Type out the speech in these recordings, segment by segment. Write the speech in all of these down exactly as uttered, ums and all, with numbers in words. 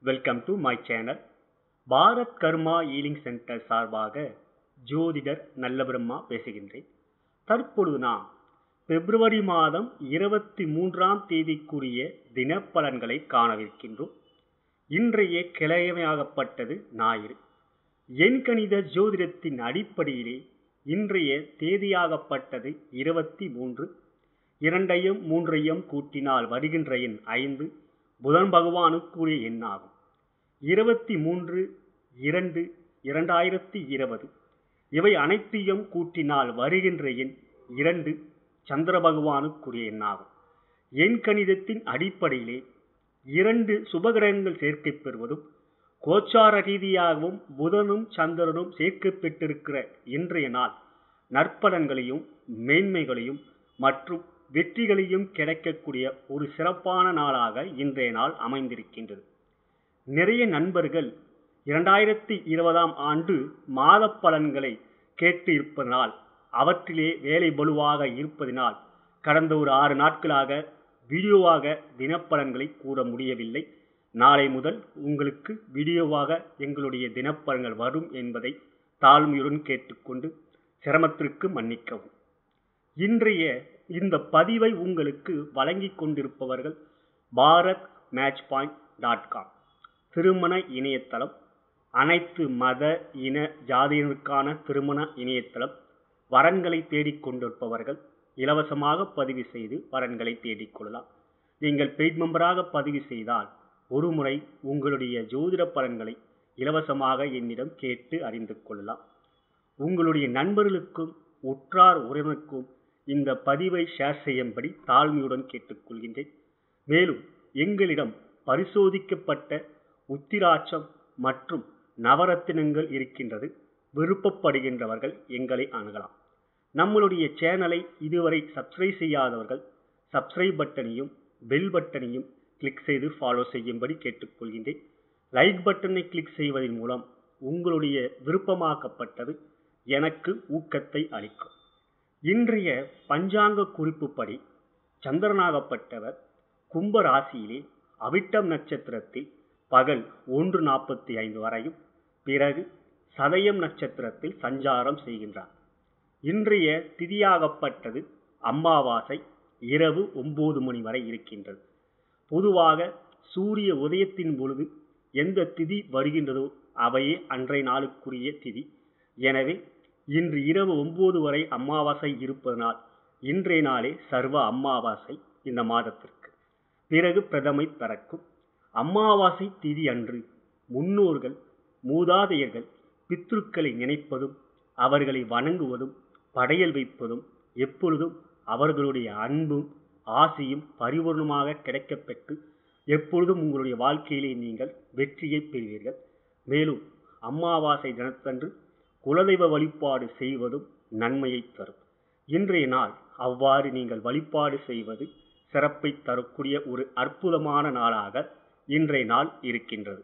Welcome to my channel. Bharat karma healing centre சார்பாக ஜோதிடர் நல்ல பிரம்மா பேசுகின்றேன். தற்பொழுது நாம் பிப்ரவரி மாதம் இருபத்தி மூன்றாம் தேதிக்குரிய தினப்பலன்களை காணவிருக்கின்றோம். இன்றைய கிழமையாகப்பட்டது ஞாயிறு. எண்கணித ஜோதிடத்தின் அடிப்படையிலே இன்றைய தேதியாகப்பட்டது இருபத்தி மூன்று. இரண்டையும் மூன்றையும் கூட்டினால் வருகின்ற எண் ஐந்து. புதன் பகவானுக்குரிய எண்ணாகும். இருபத்தி மூன்று இரண்டு இரண்டாயிரத்தி இருபது இவை அனைத்தையும் கூட்டினால் வருகின்ற எண் இரண்டு. சந்திர பகவானுக்குரிய எண்ணாகும். எண் கணிதத்தின் அடிப்படையிலே இரண்டு சுபகிரகங்கள் சேர்க்கை பெறுவதும் கோச்சார ரீதியாகவும் புதனும் சந்திரனும் சேர்க்கை பெற்றிருக்கிற இன்றைய நாள் நற்பலன்களையும் மேன்மைகளையும் மற்றும் வெற்றிகளையும் கிடைக்கக்கூடிய ஒரு சிறப்பான நாளாக இன்றைய நாள் அமைந்திருக்கின்றது. நிறைய நண்பர்கள் இரண்டாயிரத்தி இருபதாம் ஆண்டு மாத பலன்களை கேட்டு இருப்பதனால் அவற்றிலே வேலை பலுவாக இருப்பதனால் கடந்த ஒரு ஆறு நாட்களாக வீடியோவாக தினப்பலன்களை கூற முடியவில்லை. நாளை முதல் உங்களுக்கு வீடியோவாக எங்களுடைய தினப்பலன்கள் வரும் என்பதை தாழ்மையுடன் கேட்டுக்கொண்டு சிரமத்திற்கு மன்னிக்கவும். இன்றைய இந்த பதிவை உங்களுக்கு வழங்கி கொண்டிருப்பவர்கள் Bharat match point dot com திருமண இணையதளம். அனைத்து மத இன ஜாதியினருக்கான திருமண இணையதளம். வரன்களை தேடிக்கொண்டிருப்பவர்கள் இலவசமாக பதிவு செய்து வரன்களை தேடிக்கொள்ளலாம். நீங்கள் பெய்ட் மெம்பராக பதிவு செய்தால் ஒரு முறை உங்களுடைய ஜோதிட பலன்களை இலவசமாக என்னிடம் கேட்டு அறிந்து கொள்ளலாம். உங்களுடைய நண்பர்களுக்கும் உற்றார் உறவினருக்கும் இந்த பதிவை ஷேர் செய்யும்படி தாழ்மையுடன் கேட்டுக்கொள்கின்றேன். மேலும் எங்களிடம் பரிசோதிக்கப்பட்ட உத்திராட்சம் மற்றும் நவரத்தினங்கள் இருக்கின்றது. விருப்பப்படுகின்றவர்கள் எங்களை அணுகலாம். நம்மளுடைய சேனலை இதுவரை சப்ஸ்கிரைப் செய்யாதவர்கள் சப்ஸ்கிரைப் பட்டனையும் பெல் பட்டனையும் கிளிக் செய்து ஃபாலோ செய்யும்படி கேட்டுக்கொள்கின்றேன். லைக் பட்டனை கிளிக் செய்வதன் மூலம் உங்களுடைய விருப்பமாக்கப்பட்டது எனக்கு ஊக்கத்தை அளிக்கும். இன்றைய பஞ்சாங்க குறிப்புப்படி சந்திரனாகப்பட்டவர் கும்ப ராசியிலே அவிட்டம் நட்சத்திரத்தில் பகல் ஒன்று நாற்பத்தி ஐந்து வரையும் பிறகு சதயம் நட்சத்திரத்தில் சஞ்சாரம் செய்கின்றார். இன்றைய திதியாகப்பட்டது அமாவாசை இரவு ஒன்பது மணி வரை இருக்கின்றது. பொதுவாக சூரிய உதயத்தின் பொழுது எந்த திதி வருகின்றதோ அவையே அன்றைய நாளுக்குரிய திதி. எனவே இன்று இரவு ஒன்பது வரை அமாவாசை இருப்பதனால் இன்றைய நாளே சர்வ அமாவாசை. இந்த மாதத்திற்கு பிறகு பிரதமை பிறக்கும். அமாவாசை திதி அன்று முன்னோர்கள் மூதாதையர்கள் பித்ருக்களை நினைப்பதும் அவர்களை வணங்குவதும் படையல் வைப்பதும் எப்பொழுதும் அவர்களுடைய அன்பும் ஆசையும் பரிபூர்ணமாக கிடைக்கப்பெற்று எப்பொழுதும் உங்களுடைய வாழ்க்கையிலே நீங்கள் வெற்றியை பெறுவீர்கள். மேலும் அமாவாசை தினத்தன்று குலதெய்வ வழிபாடு செய்வதும் நன்மையை தரும். இன்றைய நாள் அவ்வாறு நீங்கள் வழிபாடு செய்வது சிறப்பை தரக்கூடிய ஒரு அற்புதமான நாளாக இன்றைய நாள் இருக்கின்றது.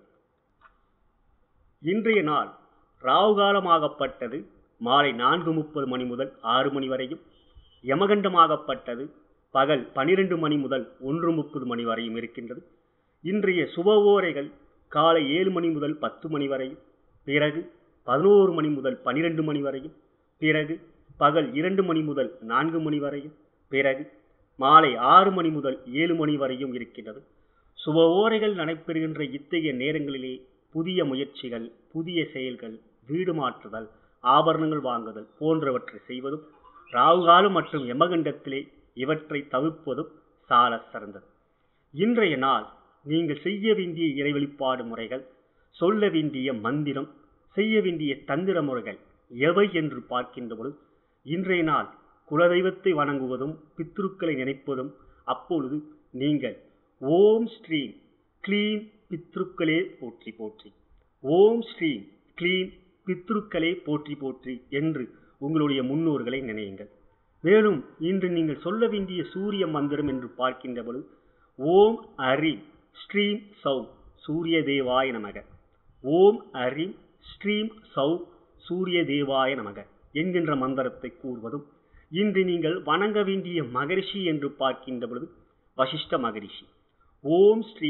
இன்றைய நாள் ராவுகாலமாகப்பட்டது மாலை நான்கு முப்பது மணி முதல் ஆறு மணி வரையும், யமகண்டமாகப்பட்டது பகல் பனிரெண்டு மணி முதல் ஒன்று முப்பது மணி வரையும் இருக்கின்றது. இன்றைய சுபவோரைகள் காலை ஏழு மணி முதல் பத்து மணி வரையும், பிறகு பதினோரு மணி முதல் பனிரெண்டு மணி வரையும், பிறகு பகல் இரண்டு மணி முதல் நான்கு மணி வரையும், பிறகு மாலை ஆறு மணி முதல் ஏழு மணி வரையும் இருக்கின்றது. சுபவோரைகள் நடைபெறுகின்ற இத்தகைய நேரங்களிலே புதிய முயற்சிகள், புதிய செயல்கள், வீடு மாற்றுதல், ஆபரணங்கள் வாங்குதல் போன்றவற்றை செய்வதும் ராவுகாலம் மற்றும் யமகண்டத்திலே இவற்றை தவிர்ப்பதும் சால சிறந்தது. இன்றைய நாள் நீங்கள் செய்ய வேண்டிய இறை வழிபாடு முறைகள், சொல்ல வேண்டிய மந்திரம், செய்ய வேண்டிய தந்திர முறைகள் எவை என்று பார்க்கின்ற பொழுது இன்றைய நாள் குலதெய்வத்தை வணங்குவதும் பித்ருக்களை நினைப்பதும். அப்பொழுது நீங்கள் ஓம் ஸ்ரீம் க்ளீம் பித்ருக்களே போற்றி போற்றி, ஓம் ஸ்ரீம் க்ளீம் பித்ருக்களே போற்றி போற்றி என்று உங்களுடைய முன்னோர்களை நினையுங்கள். மேலும் இன்று நீங்கள் சொல்ல வேண்டிய சூரிய மந்திரம் என்று பார்க்கின்ற பொழுது ஓம் ஹரீம் ஸ்ரீம் சௌ சூரிய தேவாய நமக, ஓம் ஹரீம் ஸ்ரீம் சௌ சூரிய தேவாய நமக என்கின்ற மந்திரத்தை கூறுவதும். இன்று நீங்கள் வணங்க வேண்டிய மகரிஷி என்று பார்க்கின்ற பொழுது வசிஷ்ட மகரிஷி. ஓம் ஸ்ரீ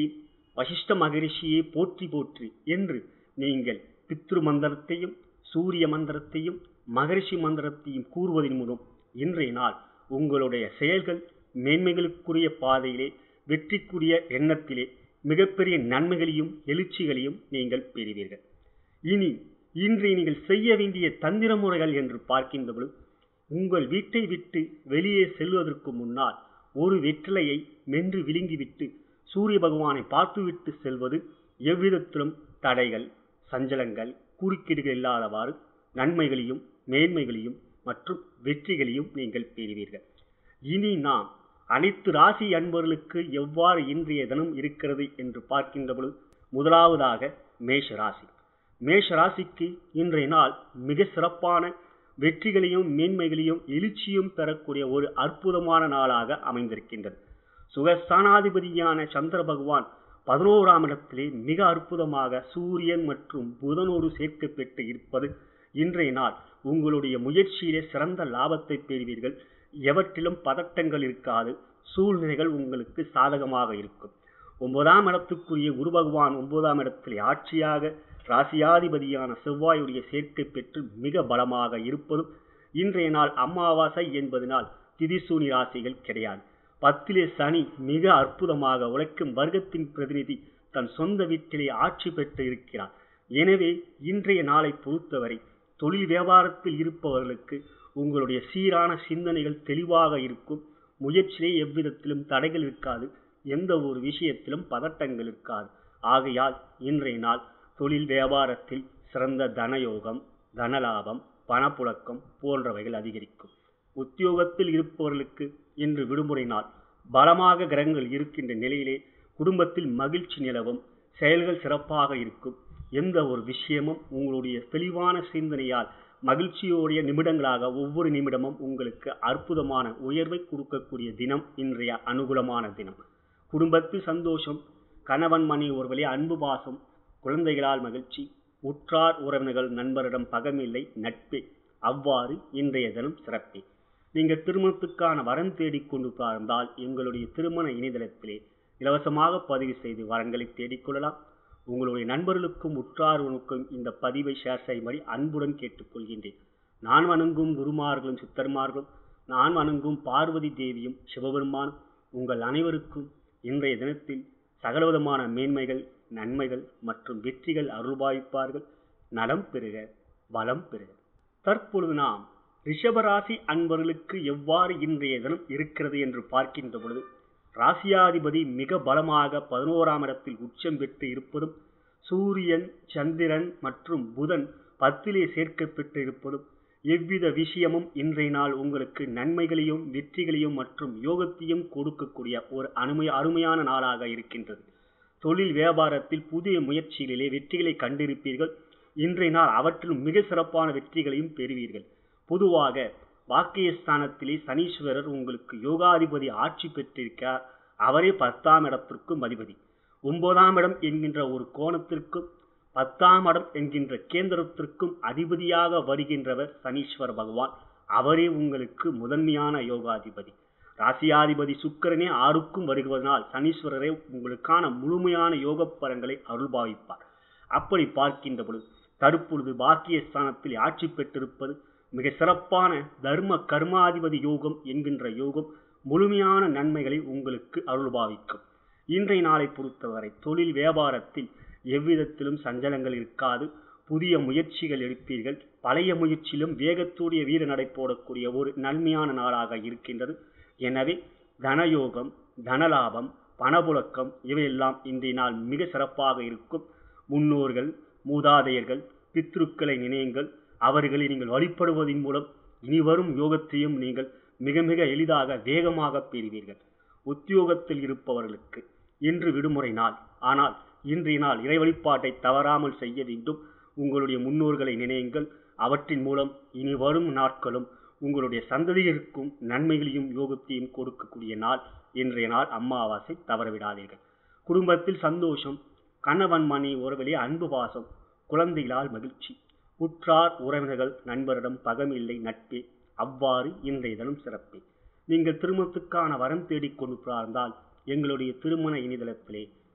வசிஷ்ட மகரிஷியை போற்றி போற்றி என்று நீங்கள் பித்ரு மந்திரத்தையும் சூரிய மந்திரத்தையும் மகரிஷி மந்திரத்தையும் கூறுவதன் மூலம் இன்றைய நாள் உங்களுடைய செயல்கள் மேன்மைகளுக்குரிய பாதையிலே வெற்றிக்குரிய எண்ணத்திலே மிகப்பெரிய நன்மைகளையும் எழுச்சிகளையும் நீங்கள் பெறுவீர்கள். இனி இன்றைய நீங்கள் செய்ய வேண்டிய தந்திர முறைகள் என்று பார்க்கின்ற பொழுது, உங்கள் வீட்டை விட்டு வெளியே செல்வதற்கு முன்னால் ஒரு வெற்றிலையை மென்று விழுங்கிவிட்டு சூரிய பகவானை பார்த்துவிட்டு செல்வது எவ்விதத்திலும் தடைகள், சஞ்சலங்கள், குறுக்கீடுகள் இல்லாதவாறு நன்மைகளையும் மேன்மைகளையும் மற்றும் வெற்றிகளையும் நீங்கள் பெறுவீர்கள். இனி நாம் அனைத்து ராசி அன்பர்களுக்கு எவ்வாறு இன்றைய தினம் இருக்கிறது என்று பார்க்கின்ற பொழுது, முதலாவதாக மேஷ ராசி. மேஷ ராசிக்கு இன்றைய நாள் மிக சிறப்பான வெற்றிகளையும் மேன்மைகளையும் எழுச்சியும் பெறக்கூடிய ஒரு அற்புதமான நாளாக அமைந்திருக்கின்றது. சுகஸ்தானாதிபதியான சந்திர பகவான் பதினோராம் இடத்திலே மிக அற்புதமாக சூரியன் மற்றும் புதனோடு சேர்க்கப்பட்டு இருப்பது இன்றைய நாள் உங்களுடைய முயற்சியிலே சிறந்த லாபத்தை பெறுவீர்கள். எவற்றிலும் பதட்டங்கள் இருக்காது. சூழ்நிலைகள் உங்களுக்கு சாதகமாக இருக்கும். ஒன்பதாம் இடத்துக்குரிய குரு பகவான் ஒன்பதாம் இடத்திலே ஆட்சியாக ராசியாதிபதியான செவ்வாயுடைய சேர்க்கை பெற்று மிக பலமாக இருப்பதும் இன்றைய நாள் அமாவாசை என்பதனால் திதிசூனி ராசிகள் கிடையாது. பத்திலே சனி மிக அற்புதமாக உழைக்கும் வர்க்கத்தின் பிரதிநிதி தன் சொந்த வீட்டிலே ஆட்சி பெற்று இருக்கிறார். எனவே இன்றைய நாளை பொறுத்தவரை தொழில் வியாபாரத்தில் இருப்பவர்களுக்கு உங்களுடைய சீரான சிந்தனைகள் தெளிவாக இருக்கும். முயற்சியிலே எவ்விதத்திலும் தடைகள் இருக்காது. எந்த ஒரு விஷயத்திலும் பதட்டங்கள் இருக்காது. ஆகையால் இன்றைய நாள் தொழில் வியாபாரத்தில் சிறந்த தனயோகம், தனலாபம், பணப்புழக்கம் போன்றவைகள் அதிகரிக்கும். உத்தியோகத்தில் இருப்பவர்களுக்கு இன்று விடுமுறை நாள். பலமாக கிரகங்கள் இருக்கின்ற நிலையிலே குடும்பத்தில் மகிழ்ச்சி நிலவும். செயல்கள் சிறப்பாக இருக்கும். எந்த ஒரு விஷயமும் உங்களுடைய தெளிவான சிந்தனையால் மகிழ்ச்சியோடைய நிமிடங்களாக ஒவ்வொரு நிமிடமும் உங்களுக்கு அற்புதமான உயர்வை கொடுக்கக்கூடிய தினம் இன்றைய அனுகூலமான தினம். குடும்பத்தில் சந்தோஷம், கணவன் மனைவி ஒருவழி அன்பு பாசம், குழந்தைகளால் மகிழ்ச்சி, உற்றார் உறவினர்கள் நண்பரிடம் பகமில்லை நட்பே. அவ்வாறு இன்றைய தினம் சிறப்பே. நீங்கள் திருமணத்துக்கான வரன் தேடிக்கொண்டு பார்த்தால் எங்களுடைய திருமண இணையதளத்திலே இலவசமாக பதிவு செய்து வரன்களை தேடிக்கொள்ளலாம். உங்களுடைய நண்பர்களுக்கும் உற்றார்களுக்கும் இந்த பதிவை ஷேர் செய்யும்படி அன்புடன் கேட்டுக்கொள்கின்றேன். நான் வணங்கும் குருமார்களும் சித்தர்மார்களும், நான் வணங்கும் பார்வதி தேவியும் சிவபெருமானும் உங்கள் அனைவருக்கும் இன்றைய தினத்தில் சகலவிதமான மேன்மைகள், நன்மைகள் மற்றும் வெற்றிகள் அருள்பாய்ப்பார்கள். நலம் பெறுக, வளம் பெறுக. தற்பொழுது நாம் ரிஷபராசி அன்பர்களுக்கு எவ்வாறு இன்றைய தினம் இருக்கிறது என்று பார்க்கின்ற பொழுது, ராசியாதிபதி மிக பலமாக பதினோராம் இடத்தில் உச்சம் பெற்று இருப்பதும், சூரியன், சந்திரன் மற்றும் புதன் பத்திலே சேர்க்கப்பட்டு இருப்பதும் எவ்வித விஷயமும் இன்றைய நாள் உங்களுக்கு நன்மைகளையும் வெற்றிகளையும் மற்றும் யோகத்தையும் கொடுக்கக்கூடிய ஒரு அருமை அருமையான நாளாக இருக்கின்றது. தொழில் வியாபாரத்தில் புதிய முயற்சிகளிலே வெற்றிகளை கண்டிருப்பீர்கள். இன்றைய நாள் அவற்றிலும் மிக சிறப்பான வெற்றிகளையும் பெறுவீர்கள். பொதுவாக வாக்கியஸ்தானத்திலே சனீஸ்வரர் உங்களுக்கு யோகாதிபதி ஆட்சி பெற்றிருக்கிறார். அவரே பத்தாம் இடத்திற்கும் அதிபதி. ஒன்பதாம் இடம் என்கின்ற ஒரு கோணத்திற்கும் பத்தாம் இடம் என்கின்ற கேந்திரத்திற்கும் அதிபதியாக வருகின்றவர் சனீஸ்வர பகவான். அவரே உங்களுக்கு முதன்மையான யோகாதிபதி. ராசியாதிபதி சுக்கிரனே ஆறுக்கும் வருவதனால் சனீஸ்வரரே உங்களுக்கான முழுமையான யோக பலன்களை அருள்பாவிப்பார். அப்படி பார்க்கின்ற பொழுது தற்பொழுது பாக்கியஸ்தானத்தில் ஆட்சி பெற்றிருப்பது மிக சிறப்பான தர்ம கர்மாதிபதி யோகம் என்கின்ற யோகம் முழுமையான நன்மைகளை உங்களுக்கு அருள்பாவிக்கும். இன்றைய நாளை பொறுத்தவரை தொழில் வியாபாரத்தில் எவ்விதத்திலும் சஞ்சலங்கள் இருக்காது. புதிய முயற்சிகள் எடுப்பீர்கள். பழைய முயற்சியிலும் வேகத்தோடைய வீர நடை போடக்கூடிய ஒரு நன்மையான நாளாக இருக்கின்றது. எனவே தனயோகம், தனலாபம், பணப்புழக்கம் இவையெல்லாம் இன்றைய நாள் மிக சிறப்பாக இருக்கும். முன்னோர்கள், மூதாதையர்கள், பித்ருக்களை நினையுங்கள். அவர்களை நீங்கள் வழிபடுவதன் மூலம் இனிவரும் யோகத்தையும் நீங்கள் மிக மிக எளிதாக வேகமாக பெறுவீர்கள். உத்தியோகத்தில் இருப்பவர்களுக்கு இன்று விடுமுறை நாள். ஆனால் இன்றைய நாள் இறை வழிபாட்டை தவறாமல் செய்ய வேண்டும். உங்களுடைய முன்னோர்களை நினையுங்கள். அவற்றின் மூலம் இனி வரும் நாட்களும் உங்களுடைய சந்ததியருக்கும் நன்மைகளையும் யோகத்தையும் கொடுக்கக்கூடிய நாள் இன்றைய நாள் அமாவாசை. தவறவிடாதீர்கள். குடும்பத்தில் சந்தோஷம், கணவன் மனைவி உறவிலே அன்பு பாசம், குழந்தைகளால் மகிழ்ச்சி, உற்றார் உறவினர்கள் நண்பரிடம் பகமில்லை நட்பே. அவ்வாறு இன்றைய தினம் சிறப்பே. நீங்கள் திருமணத்துக்கான வரம் தேடிக்கொண்டு பார்த்தால் எங்களுடைய திருமண இணையதளத்திலே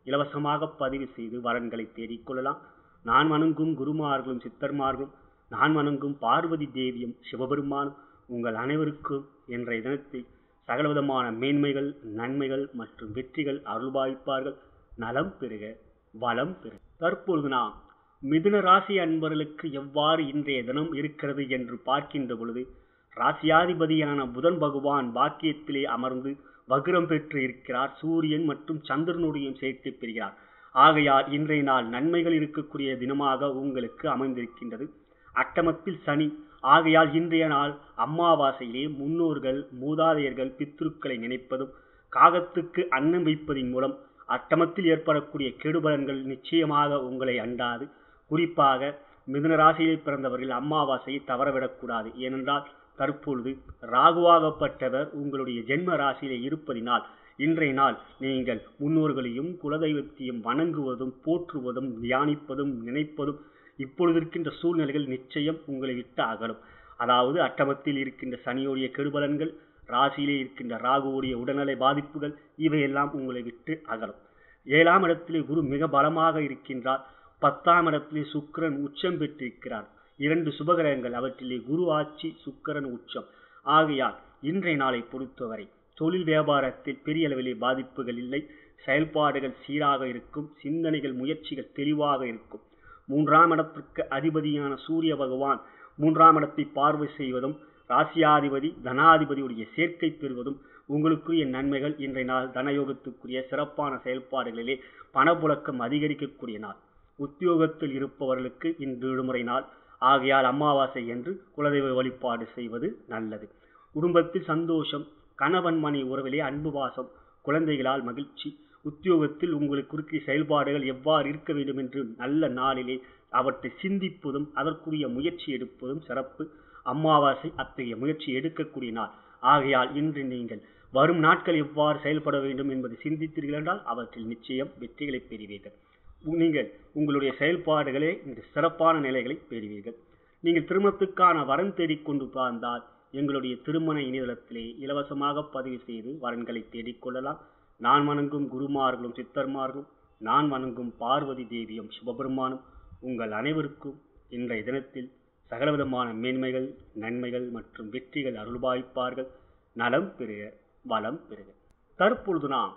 இலவசமாக பதிவு செய்து வரன்களை தேடிக்கொள்ளலாம். நான் வணங்கும் குருமார்களும் சித்தர்மார்களும் நான் வணங்கும் பார்வதி தேவியும் சிவபெருமானும் உங்கள் அனைவருக்கும் இன்றைய தினத்தில் சகலவிதமான மேன்மைகள், நன்மைகள் மற்றும் வெற்றிகள் அருள்பாய்ப்பார்கள். நலம் பெறுக, வளம் பெறுக. தற்பொழுது நாம் மிதுன ராசி அன்பர்களுக்கு எவ்வாறு இன்றைய தினம் இருக்கிறது என்று பார்க்கின்ற பொழுது, ராசியாதிபதியான புதன் பகவான் பாக்கியத்திலே அமர்ந்து வக்ரம் பெற்று இருக்கிறார். சூரியன் மற்றும் சந்திரனுடைய சேர்க்கை பெறுகிறார். ஆகையால் இன்றைய நாள் நன்மைகள் இருக்கக்கூடிய தினமாக உங்களுக்கு அமைந்திருக்கின்றது. அட்டமத்தில் சனி. ஆகையால் இன்றைய நாள் அமாவாசையிலே முன்னோர்கள், மூதாதையர்கள், பித்ருக்களை நினைப்பதும் காகத்துக்கு அன்னம் வைப்பதின் மூலம் அட்டமத்தில் ஏற்படக்கூடிய கெடுபலன்கள் நிச்சயமாக உங்களை அண்டாது. குறிப்பாக மிதுன ராசியில் பிறந்தவர்கள் அமாவாசையை தவறவிடக்கூடாது. ஏனென்றால் தற்பொழுது ராகுவாகப்பட்டவர் உங்களுடைய ஜென்ம ராசியிலே இருப்பதினால் இன்றைய நாள் நீங்கள் முன்னோர்களையும் குலதெய்வத்தையும் வணங்குவதும் போற்றுவதும் தியானிப்பதும் நினைப்பதும் இப்பொழுது இருக்கின்ற சூழ்நிலைகள் நிச்சயம் உங்களை விட்டு அகலும். அதாவது அட்டமத்தில் இருக்கின்ற சனியோடைய கெடுபலன்கள், ராசியிலே இருக்கின்ற ராகுவுடைய உடல்நலை பாதிப்புகள் இவையெல்லாம் உங்களை விட்டு அகலும். ஏழாம் இடத்திலே குரு மிக பலமாக இருக்கின்றார். பத்தாம் இடத்திலே சுக்கிரன் உச்சம் பெற்றிருக்கிறார். இரண்டு சுபகிரகங்கள், அவற்றிலே குரு ஆட்சி, சுக்கிரன் உச்சம். ஆகையால் இன்றைய நாளை பொறுத்தவரை தொழில் வியாபாரத்தில் பெரிய அளவிலே பாதிப்புகள் இல்லை. செயல்பாடுகள் சீராக இருக்கும். சிந்தனைகள், முயற்சிகள் தெளிவாக இருக்கும். மூன்றாம் இடத்திற்கு அதிபதியான சூரிய பகவான் மூன்றாம் இடத்தை பார்வை செய்வதும் ராசியாதிபதி தனாதிபதியுடைய சேர்க்கை பெறுவதும் உங்களுக்குரிய நன்மைகள். இன்றைய நாள் தனயோகத்துக்குரிய சிறப்பான செயல்பாடுகளிலே பணப்புழக்கம் அதிகரிக்கக்கூடிய நாள். உத்தியோகத்தில் இருப்பவர்களுக்கு இன்று விடுமுறை நாள். ஆகையால் அமாவாசை என்று குலதெய்வ வழிபாடு செய்வது நல்லது. குடும்பத்தில் சந்தோஷம், கணவன் மணி உறவிலே அன்பு பாசம், குழந்தைகளால் மகிழ்ச்சி. உத்தியோகத்தில் உங்களுக்கு குறுக்கிய செயல்பாடுகள் எவ்வாறு இருக்க வேண்டும் என்று நல்ல நாளிலே அவற்றை சிந்திப்பதும் அதற்குரிய முயற்சி எடுப்பதும் சிறப்பு. அமாவாசை அத்தகைய முயற்சி எடுக்கக்கூடிய நாள். ஆகையால் இன்று நீங்கள் வரும் நாட்கள் எவ்வாறு செயல்பட வேண்டும் என்பதை சிந்தித்தீர்கள் என்றால் அவற்றில் நிச்சயம் வெற்றிகளை பெறுவீர்கள். நீங்கள் உங்களுடைய செயல்பாடுகளே இந்த சிறப்பான நிலைகளை பெறுவீர்கள். நீங்கள் திருமணத்துக்கான வரன் தேடிக்கொண்டு பார்த்தால் எங்களுடைய திருமண இணையதளத்திலே இலவசமாக பதிவு செய்து வரன்களை தேடிக்கொள்ளலாம். நான் வணங்கும் குருமார்களும் சித்தர்மார்களும் நான் வணங்கும் பார்வதி தேவியும் சிவபெருமானும் உங்கள் அனைவருக்கும் இன்றைய தினத்தில் சகலவிதமான மேன்மைகள், நன்மைகள் மற்றும் வெற்றிகள் அருள்பாய்ப்பார்கள். நலம் பெறுக, வளம் பெறுக. தற்பொழுது நாம்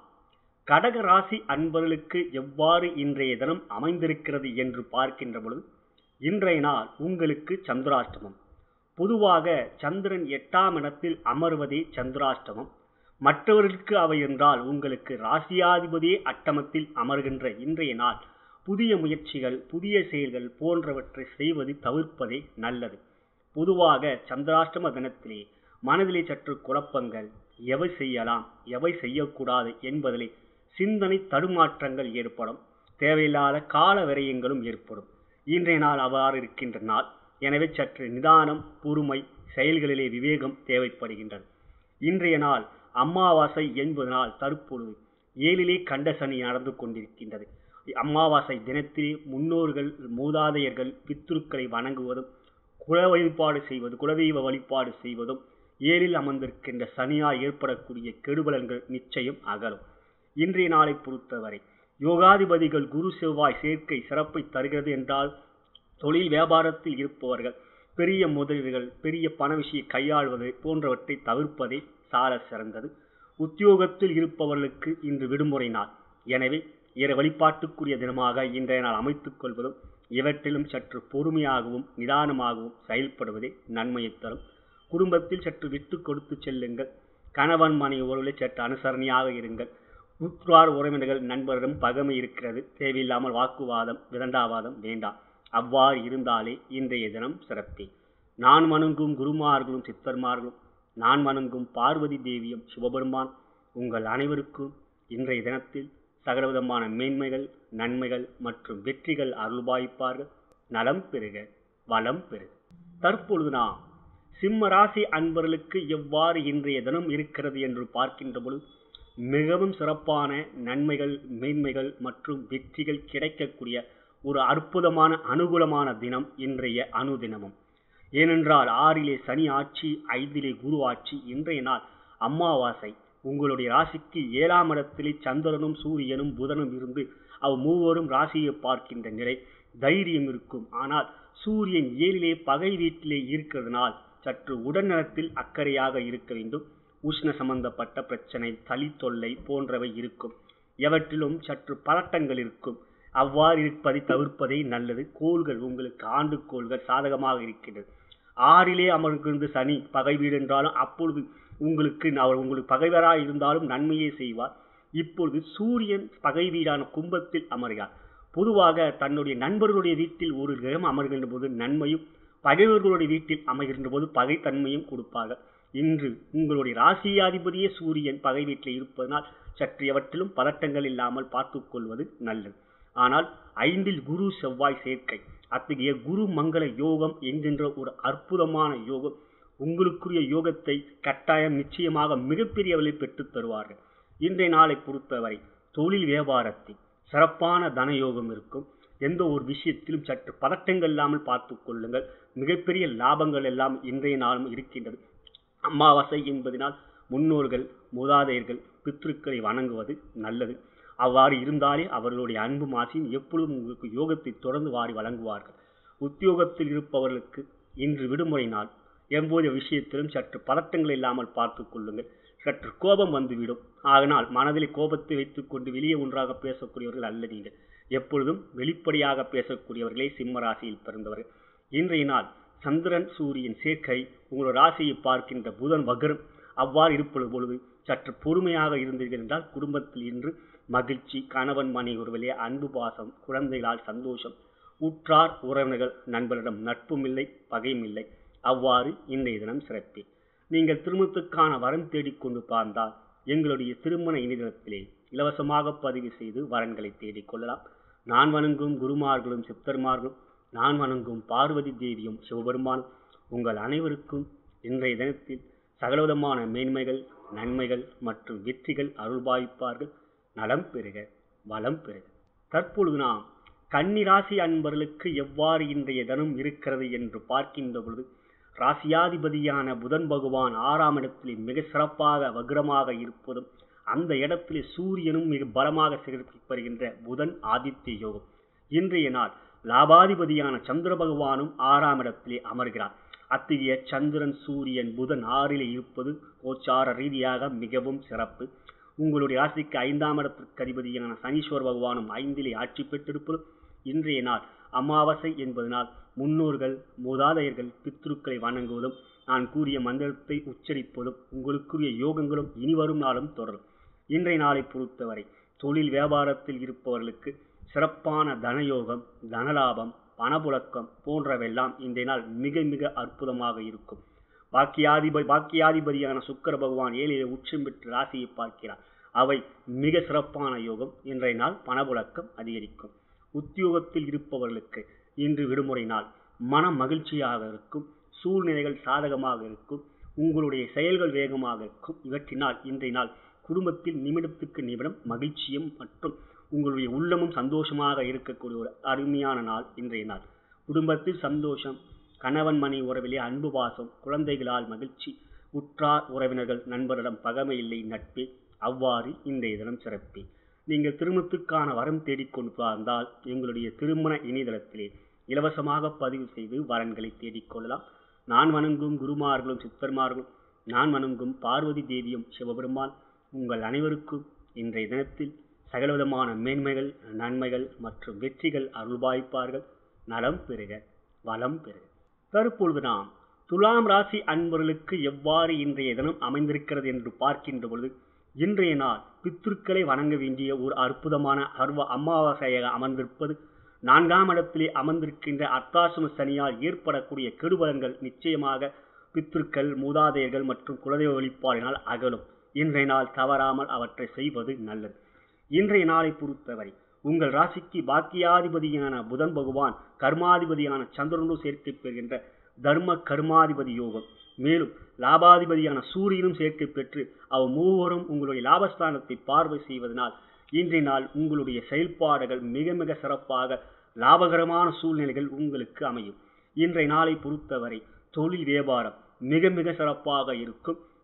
கடக ராசி அன்பர்களுக்கு எவ்வாறு இன்றைய தினம் அமைந்திருக்கிறது என்று பார்க்கின்ற பொழுது, இன்றைய நாள் உங்களுக்கு சந்திராஷ்டமம். பொதுவாக சந்திரன் எட்டாம் இடத்தில் அமர்வதே சந்திராஷ்டமம். மற்றவர்களுக்கு அவை என்றால் உங்களுக்கு ராசியாதிபதியே அட்டமத்தில் அமர்கின்ற இன்றைய நாள் புதிய முயற்சிகள், புதிய செயல்கள் போன்றவற்றை செய்வது தவிர்ப்பதே நல்லது. பொதுவாக சந்திராஷ்டம தினத்திலே மனதிலே சற்று குழப்பங்கள், எவை செய்யலாம் எவை செய்யக்கூடாது என்பதிலே சிந்தனை தடுமாற்றங்கள் ஏற்படும். தேவையில்லாத கால விரயங்களும் ஏற்படும். இன்றைய நாள் அவ்வாறு இருக்கின்ற நாள். எனவே சற்று நிதானம், பொறுமை, செயல்களிலே விவேகம் தேவைப்படுகின்றது. இன்றைய நாள் அமாவாசை என்பதனால் தற்பொழுது ஏழிலே கண்ட சனி நடந்து கொண்டிருக்கின்றது. அமாவாசை தினத்திலே முன்னோர்கள், மூதாதையர்கள், பித்ருக்களை வணங்குவதும் குல வழிபாடு செய்வது குலதெய்வ வழிபாடு செய்வதும் ஏழில் அமர்ந்திருக்கின்ற சனியால் ஏற்படக்கூடிய கெடுபலன்கள் நிச்சயம் அகலும். இன்றைய நாளை பொறுத்தவரை யோகாதிபதிகள் குரு செவ்வாய் சேர்க்கை சிறப்பை தருகிறது என்றால் தொழில் வியாபாரத்தில் இருப்பவர்கள் பெரிய முதலீடுகள், பெரிய பண விஷயம் கையாள்வது போன்றவற்றை தவிர்ப்பதே சால சிறந்தது. உத்தியோகத்தில் இருப்பவர்களுக்கு இன்று விடுமுறை நாள். எனவே இறை வழிபாட்டுக்குரிய தினமாக இன்றைய நாள் அமைத்துக் கொள்வதும் இவற்றிலும் சற்று பொறுமையாகவும் நிதானமாகவும் செயல்படுவதே நன்மையை தரும். குடும்பத்தில் சற்று விட்டு கொடுத்து செல்லுங்கள். கணவன் மனைவி உறவில் சற்று அனுசரணையாக இருங்கள். உற்றார் உறவினர்கள், நண்பரிடம் பகைமை இருக்கிறது. தேவையில்லாமல் வாக்குவாதம், விதண்டாவாதம் வேண்டாம். அவ்வாறு இருந்தாலே இன்றைய தினம் சிறப்பே. நான் வணங்கும் குருமார்களும் சித்தர்மார்களும் நான் வணங்கும் பார்வதி தேவியும் சிவபெருமான் உங்கள் அனைவருக்கும் இன்றைய தினத்தில் சகலவிதமான மேன்மைகள், நன்மைகள் மற்றும் வெற்றிகள் அருள்பாய்ப்பார்கள். நலம் பெறுக, வளம் பெறுக. தற்பொழுது நாம் சிம்ம ராசி அன்பர்களுக்கு எவ்வாறு இன்றைய தினம் இருக்கிறது என்று பார்க்கின்ற பொழுது மிகவும் சிறப்பான நன்மைகள், மேன்மைகள் மற்றும் வெற்றிகள் கிடைக்கக்கூடிய ஒரு அற்புதமான அனுகூலமான தினம் இன்றைய அனுதினமும். ஏனென்றால் ஆறிலே சனி ஆட்சி, ஐந்திலே குரு ஆட்சி. இன்றைய நாள் அமாவாசை. உங்களுடைய ராசிக்கு ஏழாம் இடத்திலே சந்திரனும் சூரியனும் புதனும் இருந்து அவ் மூவரும் ராசியை பார்க்கின்ற நிலை தைரியம் இருக்கும். ஆனால் சூரியன் ஏழிலே பகை வீட்டிலே இருக்கிறதுனால் சற்று உடல்நலத்தில் அக்கறையாக இருக்க வேண்டும். உஷ்ண சம்பந்தப்பட்ட பிரச்சனை, தளி தொல்லை போன்றவை இருக்கும். எவற்றிலும் சற்று பதட்டங்கள் இருக்கும். அவ்வாறு இருப்பதை தவிர்ப்பதே நல்லது. கோள்கள் உங்களுக்கு ஆண்டு கோள்கள் சாதகமாக இருக்கின்றது. ஆறிலே அமர்ந்திருந்து சனி பகை வீடு என்றாலும் அப்பொழுது உங்களுக்கு அவர் உங்களுக்கு பகைவராக இருந்தாலும் நன்மையே செய்வார். இப்பொழுது சூரியன் பகை வீடான கும்பத்தில் அமர்கிறார். பொதுவாக தன்னுடைய நண்பர்களுடைய வீட்டில் ஒரு கிரகம் அமர்கின்ற போது நன்மையும், பகைவர்களுடைய வீட்டில் அமர்கின்ற போது பகைத்தன்மையும் கொடுப்பார்கள். இன்று உங்களுடைய ராசியாதிபதியே சூரியன் பகை வீட்டில் இருப்பதனால் சற்று எவற்றிலும் பதட்டங்கள் இல்லாமல் பார்த்துக் கொள்வது நல்லது. ஆனால் ஐந்தில் குரு செவ்வாய் சேர்க்கை, அத்தகைய குரு மங்கள யோகம் என்கின்ற ஒரு அற்புதமான யோகம் உங்களுக்குரிய யோகத்தை கட்டாயம் நிச்சயமாக மிகப்பெரிய அளவில் பெற்றுத் தருவார்கள். இன்றைய நாளை பொறுத்தவரை தொழில் வியாபாரத்தில் சிறப்பான தன யோகம் இருக்கும். எந்த ஒரு விஷயத்திலும் சற்று பதட்டங்கள் இல்லாமல் பார்த்து கொள்ளுங்கள். மிகப்பெரிய லாபங்கள் எல்லாம் இன்றைய நாளும் இருக்கின்றது. அமாவாசை என்பதனால் முன்னோர்கள், மூதாதையர்கள், பித்ருக்களை வணங்குவது நல்லது. அவ்வாறு இருந்தாலே அவர்களுடைய அன்பு மாசியும் எப்பொழுதும் உங்களுக்கு யோகத்தை தொடர்ந்து வாரி வழங்குவார்கள். உத்தியோகத்தில் இருப்பவர்களுக்கு இன்று விடுமுறை நாள். எவ்வொரு விஷயத்திலும் சற்று பதட்டங்கள் இல்லாமல் பார்த்து கொள்ளுங்கள். சற்று கோபம் வந்துவிடும். ஆகினால் மனதில் கோபத்தை வைத்துக் கொண்டு வெளியே ஒன்றாக பேசக்கூடியவர்கள் அல்ல நீங்கள். எப்பொழுதும் வெளிப்படையாக பேசக்கூடியவர்களே சிம்ம ராசியில் பிறந்தவர்கள். இன்றைய நாள் சந்திரன் சூரியன் சேர்க்கை, உங்களோட ராசியை பார்க்கின்ற புதன் வக்ரம். அவ்வாறு இருப்பது பொழுது சற்று பொறுமையாக இருந்தீர்கள் என்றால் குடும்பத்தில் இன்று மகிழ்ச்சி, கணவன் மனை உறவிலே அன்பு பாசம், குழந்தைகளால் சந்தோஷம், உற்றார் உறவினர்கள் நண்பரிடம் நட்பும் இல்லை பகையும் இல்லை. அவ்வாறு இன்றைய தினம் சிறப்பே. நீங்கள் திருமணத்துக்கான வரம் தேடிக்கொண்டு பார்த்தால் எங்களுடைய திருமண இணையதளத்திலே இலவசமாக பதிவு செய்து வரன்களை தேடிக்கொள்ளலாம். நான் வணங்கும் குருமார்களும் சித்தர்மார்களும், நான் வணங்கும் பார்வதி தேவியும் சிவபெருமானும் உங்கள் அனைவருக்கும் இன்றைய தினத்தில் சகலவிதமான மேன்மைகள், நன்மைகள் மற்றும் வெற்றிகள் அருள்பாய்ப்பார்கள். நலம் பெறுக, வளம் பெறுக. தற்பொழுது நாம் கன்னிராசி அன்பர்களுக்கு எவ்வாறு இன்றைய தினம் இருக்கிறது என்று பார்க்கின்ற பொழுது, ராசியாதிபதியான புதன் பகவான் ஆறாம் இடத்திலே மிக சிறப்பாக வக்ரமாக இருப்பதும், அந்த இடத்திலே சூரியனும் மிக பலமாக சிறப்பிப்படுகின்ற புதன் ஆதித்ய யோகம். இன்றைய நாள் லாபாதிபதியான சந்திர பகவானும் ஆறாம் இடத்திலே அமர்கிறார். அத்தகைய சந்திரன் சூரியன் புதன் ஆறிலே இருப்பது கோச்சார ரீதியாக மிகவும் சிறப்பு. உங்களுடைய ராசிக்கு ஐந்தாம் இடத்திற்கு அதிபதியான சனீஸ்வர பகவானும் ஐந்திலே ஆட்சி பெற்றிருப்பதும், இன்றைய நாள் அமாவாசை என்பதனால் முன்னோர்கள், மூதாதையர்கள், பித்ருக்களை வணங்குவதும், நான் கூறிய மந்திரத்தை உச்சரிப்பதும் உங்களுக்குரிய யோகங்களும் இனிவரும் நாளும் தொடரும். இன்றைய நாளை பொறுத்தவரை தொழில் வியாபாரத்தில் இருப்பவர்களுக்கு சிறப்பான தனயோகம், தனலாபம், பணப்புழக்கம் போன்றவெல்லாம் இன்றைய நாள் மிக மிக அற்புதமாக இருக்கும். பாக்கியாதிபதி பாக்கியாதிபதியான சுக்கிர பகவான் ஏழிலே உச்சம் பெற்று ராசியை பார்க்கிறார். அவை மிக சிறப்பான யோகம். இன்றைய நாள் பணப்புழக்கம் அதிகரிக்கும். உத்தியோகத்தில் இருப்பவர்களுக்கு இன்று விடுமுறை நாள். மன மகிழ்ச்சியாக இருக்கும். சூழ்நிலைகள் சாதகமாக இருக்கும். உங்களுடைய செயல்கள் வேகமாக இருக்கும். இவற்றினால் இன்றைய நாள் குடும்பத்தில் நிமிடத்துக்கு நிமிடம் மகிழ்ச்சியும் மற்றும் உங்களுடைய உள்ளமும் சந்தோஷமாக இருக்கக்கூடிய ஒரு அருமையான நாள் இன்றைய நாள். குடும்பத்தில் சந்தோஷம், கணவன் மனை உறவிலே அன்பு பாசம், குழந்தைகளால் மகிழ்ச்சி, உற்றார் உறவினர்கள் நண்பரிடம் பகமை இல்லை நட்பே. அவ்வாறு இன்றைய தினம் சிறப்பே. நீங்கள் திருமணத்துக்கான வரம் தேடிக்கொண்டு பார்த்தால் எங்களுடைய திருமண இணையதளத்திலே இலவசமாக பதிவு செய்து வரன்களை தேடிக்கொள்ளலாம். நான் வணங்கும் குருமார்களும் சித்தர்மார்களும், நான் வணங்கும் பார்வதி தேவியும் சிவபெருமான் உங்கள் அனைவருக்கும் இன்றைய தினத்தில் சகலவிதமான மேன்மைகள், நன்மைகள் மற்றும் வெற்றிகள் அருள்பாய்ப்பார்கள். நலம் பெறுக, வளம் பெறுக. தற்பொழுது நாம் துலாம் ராசி அன்பர்களுக்கு எவ்வாறு இன்றைய தினம் அமைந்திருக்கிறது என்று பார்க்கின்ற பொழுது, இன்றைய நாள் பித்ருக்களை வணங்க வேண்டிய ஒரு அற்புதமான அர்வ அமாவாசையாக அமர்ந்திருப்பது, நான்காம் இடத்திலே அமர்ந்திருக்கின்ற அர்த்தாசிரம சனியால் ஏற்படக்கூடிய கெடுபலன்கள் நிச்சயமாக பித்ருக்கள், மூதாதையர்கள் மற்றும் குலதெய்வ வழிபாடினால் அகலும். இன்றைய நாள் தவறாமல் அவற்றை செய்வது நல்லது. இன்றைய நாளை பொறுத்தவரை உங்கள் ராசிக்கு பாக்கியாதிபதியான புதன் பகவான் கர்மாதிபதியான சந்திரனோடு சேர்க்கை பெறுகின்ற தர்ம கர்மாதிபதி யோகம், மேலும் லாபாதிபதியான சூரியனும் சேர்க்கை பெற்று அவ் மூவரும் உங்களுடைய லாபஸ்தானத்தை பார்வை செய்வதனால் இன்றைய நாள் உங்களுடைய செயல்பாடுகள் மிக மிக சிறப்பாக லாபகரமான சூழ்நிலைகள் உங்களுக்கு அமையும். இன்றைய நாளை பொறுத்தவரை தொழில் வியாபாரம் மிக மிக சிறப்பாக இருக்கும்.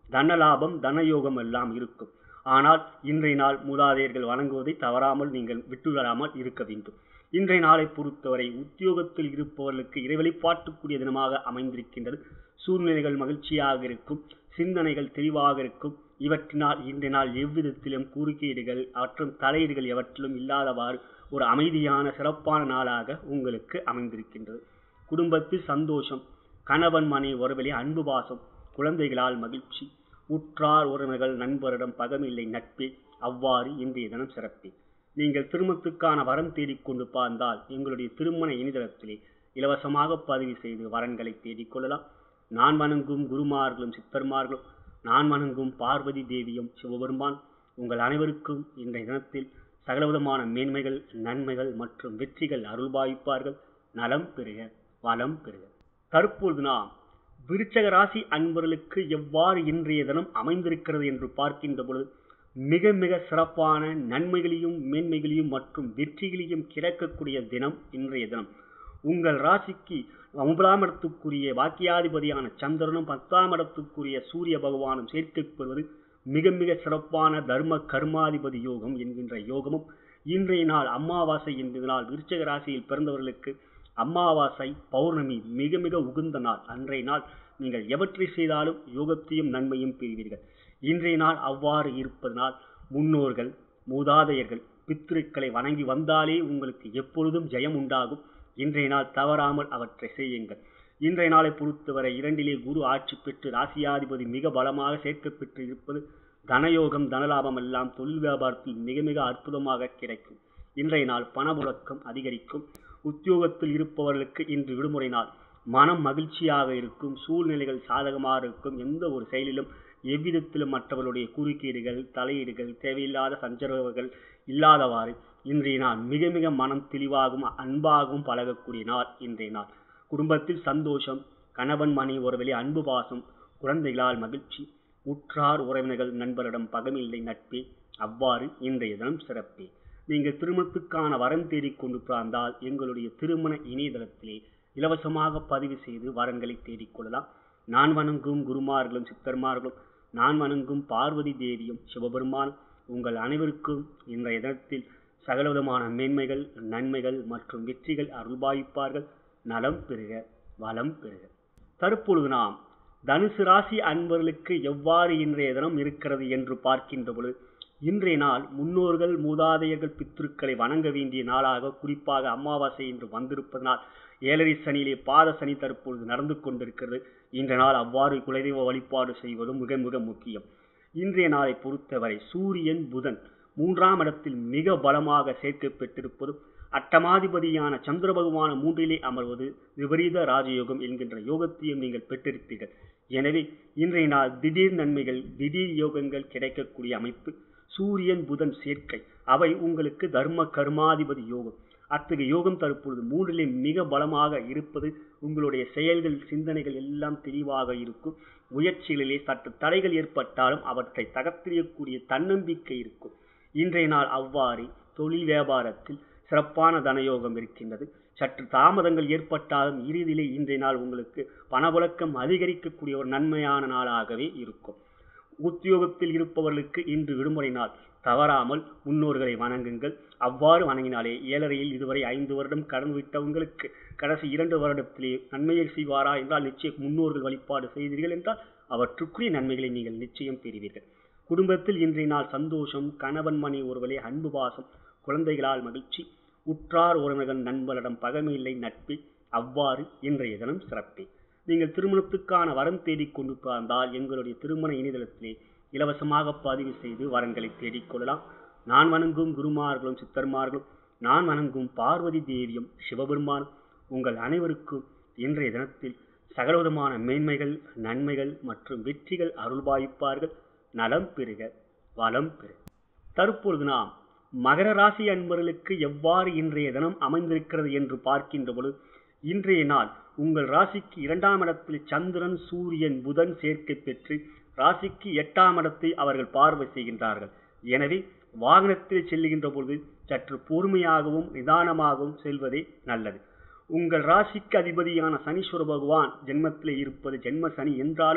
தனலாபம் தனயோகம் எல்லாம் இருக்கும். ஆனால் இன்றைய நாள் மூதாதையர்கள் வணங்குவதை தவறாமல் நீங்கள் விட்டுவிடாமல் இருக்க வேண்டும். இன்றைய நாளை பொறுத்தவரை உத்தியோகத்தில் இருப்பவர்களுக்கு இறைவழிபாட்டுக்குரிய தினமாக அமைந்திருக்கின்றது. சூழ்நிலைகள் மகிழ்ச்சியாக இருக்கும், சிந்தனைகள் தெளிவாக இருக்கும். இவற்றினால் இன்றைய நாள் எவ்விதத்திலும் குறுக்கீடுகள் மற்றும் தலையீடுகள் எவற்றிலும் இல்லாதவாறு ஒரு அமைதியான சிறப்பான நாளாக உங்களுக்கு அமைந்திருக்கின்றது. குடும்பத்தில் சந்தோஷம், கணவன் மனைவி உறவிலே அன்பு பாசம், குழந்தைகளால் மகிழ்ச்சி, உற்றார் உறவினர்கள் நண்பரிடம் பகமில்லை நட்பே. அவ்வாறு இன்றைய தினம் சிறப்பே. நீங்கள் திருமணத்துக்கான வரம் தேடிக்கொண்டு பார்த்தால் எங்களுடைய திருமண இணையதளத்திலே இலவசமாக பதிவு செய்து வரன்களை தேடிக்கொள்ளலாம். நான் வணங்கும் குருமார்களும் சித்தர்மார்களும், நான் வணங்கும் பார்வதி தேவியும் சிவபெருமான் உங்கள் அனைவருக்கும் இன்றைய தினத்தில் சகலவிதமான மேன்மைகள், நன்மைகள் மற்றும் வெற்றிகள் அருள்பாவிப்பார்கள். நலம் பெறுக, வளம் பெறுக. தற்பொழுது நாம் விருச்சக ராசி அன்பர்களுக்கு எவ்வாறு இன்றைய தினம் அமைந்திருக்கிறது என்று பார்க்கின்ற பொழுது மிக மிக சிறப்பான நன்மைகளையும் மேன்மைகளையும் மற்றும் வெற்றிகளையும் கிடைக்கக்கூடிய தினம் இன்றைய தினம். உங்கள் ராசிக்கு ஒன்பதாம் இடத்துக்குரிய வாக்கியாதிபதியான சந்திரனும் பத்தாம் இடத்துக்குரிய சூரிய பகவானும் சேர்க்கப்படுவது மிக மிக சிறப்பான தர்ம கர்மாதிபதி யோகம் என்கின்ற யோகமும் இன்றைய நாள் அமாவாசை என்பதனால் விருச்சக ராசியில் பிறந்தவர்களுக்கு அமாவாசை பௌர்ணமி மிக மிக உகந்த நாள். அன்றைய நாள் நீங்கள் எவற்றை செய்தாலும் யோகத்தையும் நன்மையும் பெறுவீர்கள். இன்றைய நாள் அவ்வாறு இருப்பதனால் முன்னோர்கள் மூதாதையர்கள் பித்ருக்களை வணங்கி வந்தாலே உங்களுக்கு எப்பொழுதும் ஜெயம் உண்டாகும். இன்றைய நாள் தவறாமல் அவற்றை செய்யுங்கள். இன்றைய நாளை பொறுத்தவரை இரண்டிலே குரு ஆட்சி பெற்று ராசியாதிபதி மிக பலமாக சேர்க்கப்பெற்று இருப்பது தனயோகம் தனலாபம் எல்லாம் தொழில் வியாபாரத்தில் மிக மிக அற்புதமாக கிடைக்கும். இன்றைய நாள் பணப்புழக்கம் அதிகரிக்கும். உத்தியோகத்தில் இருப்பவர்களுக்கு இன்று விடுமுறை நாள். மனம் மகிழ்ச்சியாக இருக்கும், சூழ்நிலைகள் சாதகமாக இருக்கும். எந்த ஒரு செயலிலும் எவ்விதத்திலும் மற்றவர்களுடைய குறுக்கீடுகள் தலையீடுகள் தேவையில்லாத சஞ்சரவுகள் இல்லாதவாறு இன்றைய நாள் மிக மிக மனம் தெளிவாகவும் அன்பாகவும் பழகக்கூடிய நாள் இன்றைய நாள். குடும்பத்தில் சந்தோஷம், கணவன் மனைவி உறவிலே அன்பு பாசம், குழந்தைகளால் மகிழ்ச்சி, உற்றார் உறவினர்கள் நண்பரிடம் பகமில்லை நட்பே. அவ்வாறு இன்றைய தினம் சிறப்பே. நீங்கள் திருமணத்துக்கான வரம் தேடிக்கொண்டு பிறந்தால் எங்களுடைய திருமண இணையதளத்திலே இலவசமாக பதிவு செய்து வரன்களை தேடிக்கொள்ளலாம். நான் வணங்கும் குருமார்களும் சித்தர்மார்களும், நான் வணங்கும் பார்வதி தேவியும் சிவபெருமான் உங்கள் அனைவருக்கும் இன்றைய தினத்தில் சகலவிதமான மேன்மைகள் நன்மைகள் மற்றும் வெற்றிகள் அருள்பாவிப்பார்கள். நலம் பெறுக, வளம் பெறுக. தற்பொழுது நாம் தனுசு ராசி அன்பர்களுக்கு எவ்வாறு இன்றைய தினம் இருக்கிறது என்று பார்க்கின்ற பொழுது இன்றைய நாள் முன்னோர்கள் மூதாதையர்கள் பித்ருக்களை வணங்க வேண்டிய நாளாக குறிப்பாக அமாவாசை என்று வந்திருப்பதனால் ஏழரை சனியிலே பாத சனி தற்பொழுது நடந்து கொண்டிருக்கிறது. இன்றைய நாள் அவ்வாறு குலதெய்வ வழிபாடு செய்வதும் மிக மிக முக்கியம். இன்றைய நாளை பொறுத்தவரை சூரியன் புதன் மூன்றாம் இடத்தில் மிக பலமாக சேர்க்கப்பட்டிருப்பதும் அட்டமாதிபதியான சந்திர பகவான மூன்றிலே அமர்வது விபரீத ராஜயோகம் என்கின்ற யோகத்தையும் நீங்கள் பெற்றிருப்பீர்கள். எனவே இன்றைய நாள் திடீர் நன்மைகள் திடீர் யோகங்கள் கிடைக்கக்கூடிய அமைப்பு. சூரியன் புதன் சேர்க்கை அவை உங்களுக்கு தர்ம கர்மாதிபதி யோகம். அத்தகைய யோகம் தற்பொழுது மூன்றிலே மிக பலமாக இருப்பது உங்களுடைய செயல்கள் சிந்தனைகள் எல்லாம் தெளிவாக இருக்கும். முயற்சிகளிலே சற்று தடைகள் ஏற்பட்டாலும் அவற்றை தகர்த்தெறியக்கூடிய தன்னம்பிக்கை இருக்கும். இன்றைய நாள் அவ்வாறு தொழில் வியாபாரத்தில் சிறப்பான தனயோகம் இருக்கின்றது. சற்று தாமதங்கள் ஏற்பட்டாலும் இறுதியிலே இன்றைய நாள் உங்களுக்கு பணப்புழக்கம் அதிகரிக்கக்கூடிய ஒரு நன்மையான நாளாகவே இருக்கும். உத்தியோகத்தில் இருப்பவர்களுக்கு இன்று விடுமுறை நாள். தவறாமல் முன்னோர்களை வணங்குங்கள். அவ்வாறு வணங்கினாலே ஏழரையில் இதுவரை ஐந்து வருடம் கடந்து விட்டவங்களுக்கு கடைசி இரண்டு வருடத்திலே நன்மையை செய்வாரா என்றால் நிச்சயம் முன்னோர்கள் வழிபாடு செய்தீர்கள் என்றால் அவற்றுக்குரிய நன்மைகளை நீங்கள் நிச்சயம் பெறுவீர்கள். குடும்பத்தில் இன்றைய நாள் சந்தோஷம், கணவன் மனைவி ஒருவரே அன்பு பாசம், குழந்தைகளால் மகிழ்ச்சி, உற்றார் உறவினர்கள் நண்பரிடம் பகைமையில்லை நட்பு. அவ்வாறு இன்றைய தினம் சிறப்பே. நீங்கள் திருமணத்துக்கான வரம் தேடிக்கொண்டு பார்த்தால் எங்களுடைய திருமண இணையதளத்திலே இலவசமாக பதிவு செய்து வரன்களை தேடிக்கொள்ளலாம். நான் வணங்கும் குருமார்களும் சித்தர்மார்களும், நான் வணங்கும் பார்வதி தேவியும் சிவபெருமான் உங்கள் அனைவருக்கும் இன்றைய தினத்தில் சகலவிதமான மேன்மைகள் நன்மைகள் மற்றும் வெற்றிகள் அருள்பாவிப்பார்கள். நலம் பெறுக, வளம் பெறுக. தற்பொழுது நாம் மகர ராசி அன்பர்களுக்கு எவ்வாறு இன்றைய தினம் அமைந்திருக்கிறது என்று பார்க்கின்ற பொழுது இன்றைய நாள் உங்கள் ராசிக்கு இரண்டாம் இடத்தில் சந்திரன் சூரியன் புதன் சேர்க்கை பெற்று ராசிக்கு எட்டாம் இடத்தை அவர்கள் பார்வை செய்கின்றார்கள். எனவே வாகனத்தில் செல்லுகின்ற பொழுது சற்று பொறுமையாகவும் நிதானமாகவும் செல்வதே நல்லது. உங்கள் ராசிக்கு அதிபதியான சனீஸ்வர பகவான் ஜென்மத்தில் இருப்பது ஜென்ம சனி என்றாலும்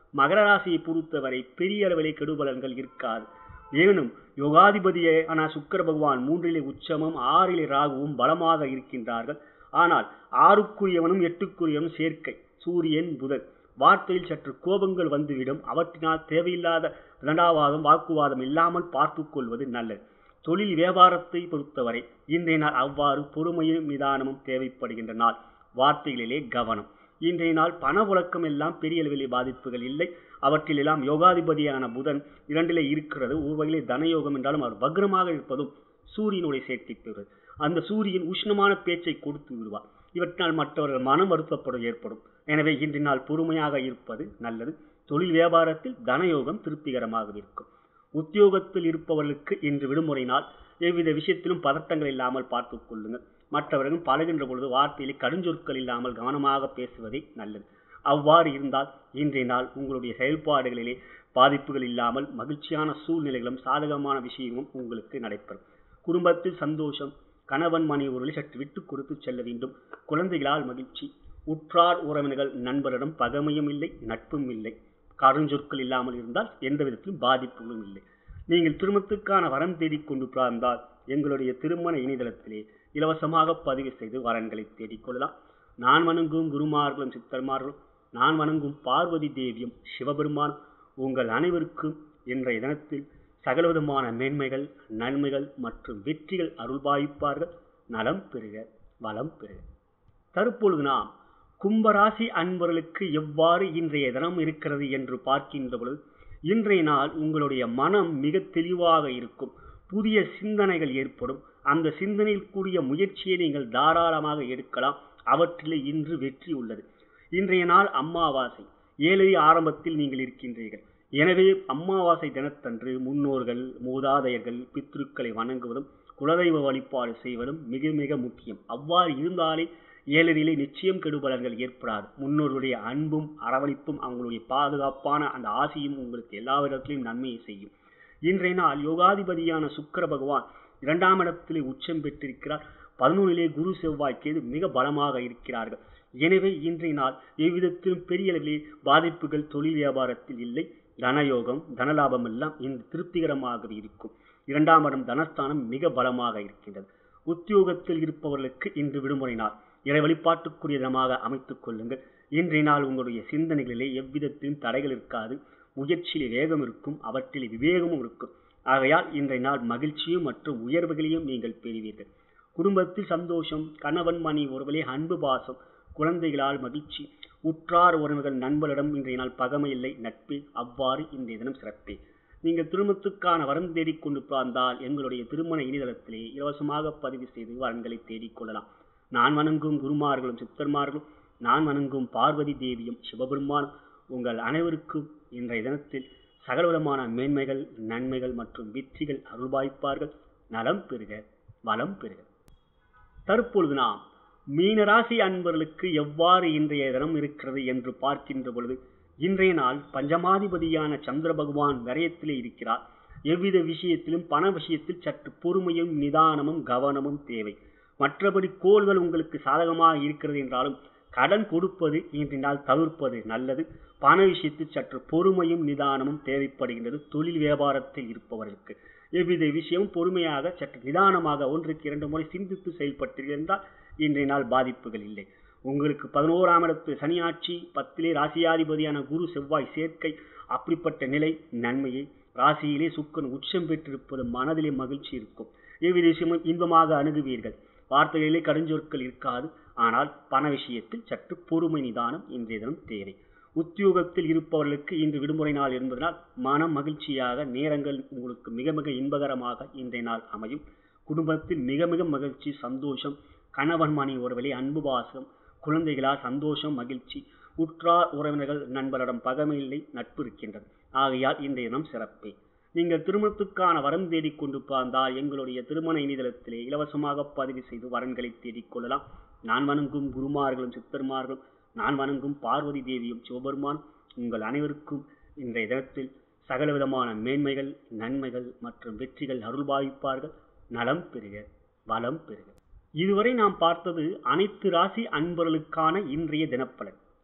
மகர ராசியை பொறுத்தவரை பெரிய அளவிலே கெடுபலன்கள் இருக்காது. ஏனும் யோகாதிபதியான சுக்கிர பகவான் மூன்றிலே உச்சமும் ஆறிலே ராகுவும் பலமாக இருக்கின்றார்கள். ஆனால் ஆறுக்குரியவனும் எட்டுக்குரியவனும் சேர்க்கை சூரியன் புதன். வார்த்தையில் சற்று கோபங்கள் வந்துவிடும். அவற்றினால் தேவையில்லாத விதண்டாவாதம் வாக்குவாதம் இல்லாமல் பார்த்து கொள்வது நல்லது. தொழில் வியாபாரத்தை பொறுத்தவரை இன்றைய நாள் அவ்வாறு பொறுமையும் நிதானமும் தேவைப்படுகின்ற நாள். வார்த்தைகளிலே கவனம். இன்றைய நாள் பண புழக்கம் எல்லாம் பெரிய அளவிலே பாதிப்புகள் இல்லை. அவற்றிலெல்லாம் யோகாதிபதியான புதன் இரண்டிலே இருக்கிறது. ஒரு வகையிலே தனயோகம் என்றாலும் அவர் வக்ரமாக இருப்பதும் சூரியனுடைய சேர்க்கை பெறுவது. அந்த சூரியன் உஷ்ணமான பேச்சை கொடுத்து விடுவார். இவற்றினால் மற்றவர்கள் மனம் வருத்தப்பட ஏற்படும். எனவே இன்றைய நாள் பொறுமையாக இருப்பது நல்லது. தொழில் வியாபாரத்தில் தனயோகம் திருப்திகரமாக இருக்கும். உத்தியோகத்தில் இருப்பவர்களுக்கு இன்று விடுமுறை நாள். எவ்வித விஷயத்திலும் பதட்டங்கள் இல்லாமல் பார்த்து கொள்ளுங்கள். மற்றவர்கள் பழகின்ற பொழுது வார்த்தையிலே கடுஞ்சொற்கள் இல்லாமல் கவனமாக பேசுவதே நல்லது. அவ்வாறு இருந்தால் இன்றைய நாள் உங்களுடைய செயல்பாடுகளிலே பாதிப்புகள் இல்லாமல் மகிழ்ச்சியான சூழ்நிலைகளும் சாதகமான விஷயமும் உங்களுக்கு நடைபெறும். குடும்பத்தில் சந்தோஷம். கணவன் மனைவி சற்று விட்டு கொடுத்து செல்ல வேண்டும். குழந்தைகளால் மகிழ்ச்சி. உற்றார் உறவினர்கள் நண்பரிடம் பகைமையும் இல்லை நட்பும் இல்லை. கருஞ்சொற்கள் இல்லாமல் இருந்தால் எந்த விதத்திலும் பாதிப்புகளும் இல்லை. நீங்கள் திருமணத்துக்கான வரம் தேடிக்கொண்டு பிறந்தால் எங்களுடைய திருமண இணையதளத்திலே இலவசமாக பதிவு செய்து வரன்களை தேடிக்கொள்ளலாம். நான் வணங்கும் குருமார்களும் சித்தர்மார்களும் நான் வணங்கும் பார்வதி தேவியும் சிவபெருமான் உங்கள் அனைவருக்கும் இன்றைய தினத்தில் சகலவிதமான மேன்மைகள் நன்மைகள் மற்றும் வெற்றிகள் அருள்பாய்ப்பார்கள். நலம் பெறுக வளம் பெறுக. தற்பொழுது நாம் கும்பராசி அன்பர்களுக்கு எவ்வாறு இன்றைய தினம் இருக்கிறது என்று பார்க்கின்ற பொழுது இன்றைய நாள் உங்களுடைய மனம் மிக தெளிவாக இருக்கும். புதிய சிந்தனைகள் ஏற்படும். அந்த சிந்தனையில் கூடிய முயற்சியை நீங்கள் தாராளமாக எடுக்கலாம். அவற்றிலே இன்று வெற்றி உள்ளது. இன்றைய நாள் அமாவாசை. ஏழை ஆரம்பத்தில் நீங்கள் இருக்கின்றீர்கள். எனவே அமாவாசை தினத்தன்று முன்னோர்கள் மூதாதையர்கள் பித்ருக்களை வணங்குவதும் குலதெய்வ வழிபாடு செய்வதும் மிக மிக முக்கியம். அவ்வாறு இருந்தாலே ஏழரிலே நிச்சயம் கெடுபலன்கள் ஏற்படாது. முன்னோருடைய அன்பும் அரவணைப்பும் அவங்களுடைய பாதுகாப்பான அந்த ஆசையும் உங்களுக்கு எல்லா விதத்திலையும் நன்மையை செய்யும். இன்றைய நாள் யோகாதிபதியான சுக்கிர பகவான் இரண்டாம் இடத்திலே உச்சம் பெற்றிருக்கிறார். பதினொன்றிலே குரு செவ்வாய் கேது மிக பலமாக இருக்கிறார்கள். எனவே இன்றைய நாள் எவ்விதத்திலும் பெரிய அளவிலே பாதிப்புகள் தொழில் வியாபாரத்தில் இல்லை. தனயோகம் தனலாபம் எல்லாம் இன்று திருப்திகரமாக இருக்கும். இரண்டாம் இடம் தனஸ்தானம் மிக பலமாக இருக்கின்றது. உத்தியோகத்தில் இருப்பவர்களுக்கு இன்று விடுமுறை நாள். இறை வழிபாட்டுக்குரிய தினமாக அமைத்துக் கொள்ளுங்கள். இன்றைய நாள் உங்களுடைய சிந்தனைகளிலே எவ்விதத்திலும் தடைகள் இருக்காது. முயற்சியிலே வேகம் இருக்கும். அவற்றிலே விவேகமும் இருக்கும். ஆகையால் இன்றைய நாள் மகிழ்ச்சியும் மற்றும் உயர்வுகளையும் நீங்கள் பெறுவீர்கள். குடும்பத்தில் சந்தோஷம். கணவன் மனைவி ஒருவரே அன்பு பாசம். குழந்தைகளால் மகிழ்ச்சி. உற்றார் உறவினர்கள் நண்பரிடம் இன்றைய நாள் பகமை இல்லை நட்பு. அவ்வாறு இன்றைய தினம் சிறப்பே. நீங்கள் திருமணத்துக்கான வரம் தேடிக்கொண்டு பிறந்தால் எங்களுடைய திருமண இணையதளத்திலே இலவசமாக பதிவு செய்து வரன்களை தேடிக்கொள்ளலாம். நான் வணங்கும் குருமார்களும் சித்தர்மார்களும் நான் வணங்கும் பார்வதி தேவியும் சிவபெருமானும் உங்கள் அனைவருக்கும் இன்றைய தினத்தில் சகலவிதமான மேன்மைகள் நன்மைகள் மற்றும் வெற்றிகள் அருள்பாய்ப்பார்கள். நலம் பெறுக வளம் பெறுக. தற்பொழுது நாம் மீனராசி அன்பர்களுக்கு எவ்வாறு இன்றைய தினம் இருக்கிறது என்று பார்க்கின்ற பொழுது இன்றைய நாள் பஞ்சமாதிபதியான சந்திர பகவான் விரயத்திலே இருக்கிறார். எவ்வித விஷயத்திலும் பண விஷயத்தில் சற்று பொறுமையும் நிதானமும் கவனமும் தேவை. மற்றபடி கோள்கள் உங்களுக்கு சாதகமாக இருக்கிறது என்றாலும் கடன் கொடுப்பது இன்றைய நாள் தவிர்ப்பது நல்லது. பண விஷயத்தில் சற்று பொறுமையும் நிதானமும் தேவைப்படுகின்றது. தொழில் வியாபாரத்தில் இருப்பவர்களுக்கு எவ்வித விஷயமும் பொறுமையாக சற்று நிதானமாக ஒன்றுக்கு இரண்டு முறை சிந்தித்து செயல்பட்டீர்கள் என்றால் இன்றைய நாள் பாதிப்புகள் இல்லை. உங்களுக்கு பதினோராம் இடத்து சனியாட்சி, பத்திலே ராசியாதிபதியான குரு செவ்வாய் சேர்க்கை, அப்படிப்பட்ட நிலை நன்மையை. ராசியிலே சுக்கிரன் உச்சம் பெற்றிருப்பது மனதிலே மகிழ்ச்சி இருக்கும். எவ்வித விஷயமும் இன்பமாக அணுகுவீர்கள். வார்த்தைகளிலே கடுஞ்சொற்கள் இருக்காது. ஆனால் பண விஷயத்தில் சற்று பொறுமை நிதானம் இன்றைய தினம் தேவை. உத்தியோகத்தில் இருப்பவர்களுக்கு இன்று விடுமுறை நாள் என்பதனால் மன மகிழ்ச்சியாக நேரங்கள் உங்களுக்கு மிக மிக இன்பகரமாக இன்றைய நாள் அமையும். குடும்பத்தில் மிக மிக மகிழ்ச்சி சந்தோஷம். கணவன் மனைவி ஒருவரே அன்பு பாசம். குழந்தைகளால் சந்தோஷம் மகிழ்ச்சி. உற்றார் உறவினர்கள் நண்பரிடம் பகமை இல்லை நட்பு இருக்கின்றது. ஆகையால் இன்றைய தினம் சிறப்பே. நீங்கள் திருமணத்துக்கான வரம் தேடிக்கொண்டு பார்த்தால் எங்களுடைய திருமண இணையதளத்திலே இலவசமாக பதிவு செய்து வரன்களை தேடிக்கொள்ளலாம். நான் வணங்கும் குருமார்களும் சித்தர்மார்களும் நான் வணங்கும் பார்வதி தேவியும் சிவபெருமான் உங்கள் அனைவருக்கும் இன்றைய தினத்தில் சகலவிதமான மேன்மைகள் நன்மைகள் மற்றும் வெற்றிகள் அருள்பாவிப்பார்கள். நலம் பெறுக வளம் பெறுக. இதுவரை நாம் பார்த்தது அனைத்து ராசி அன்பர்களுக்கான இன்றைய தினப்பலன்.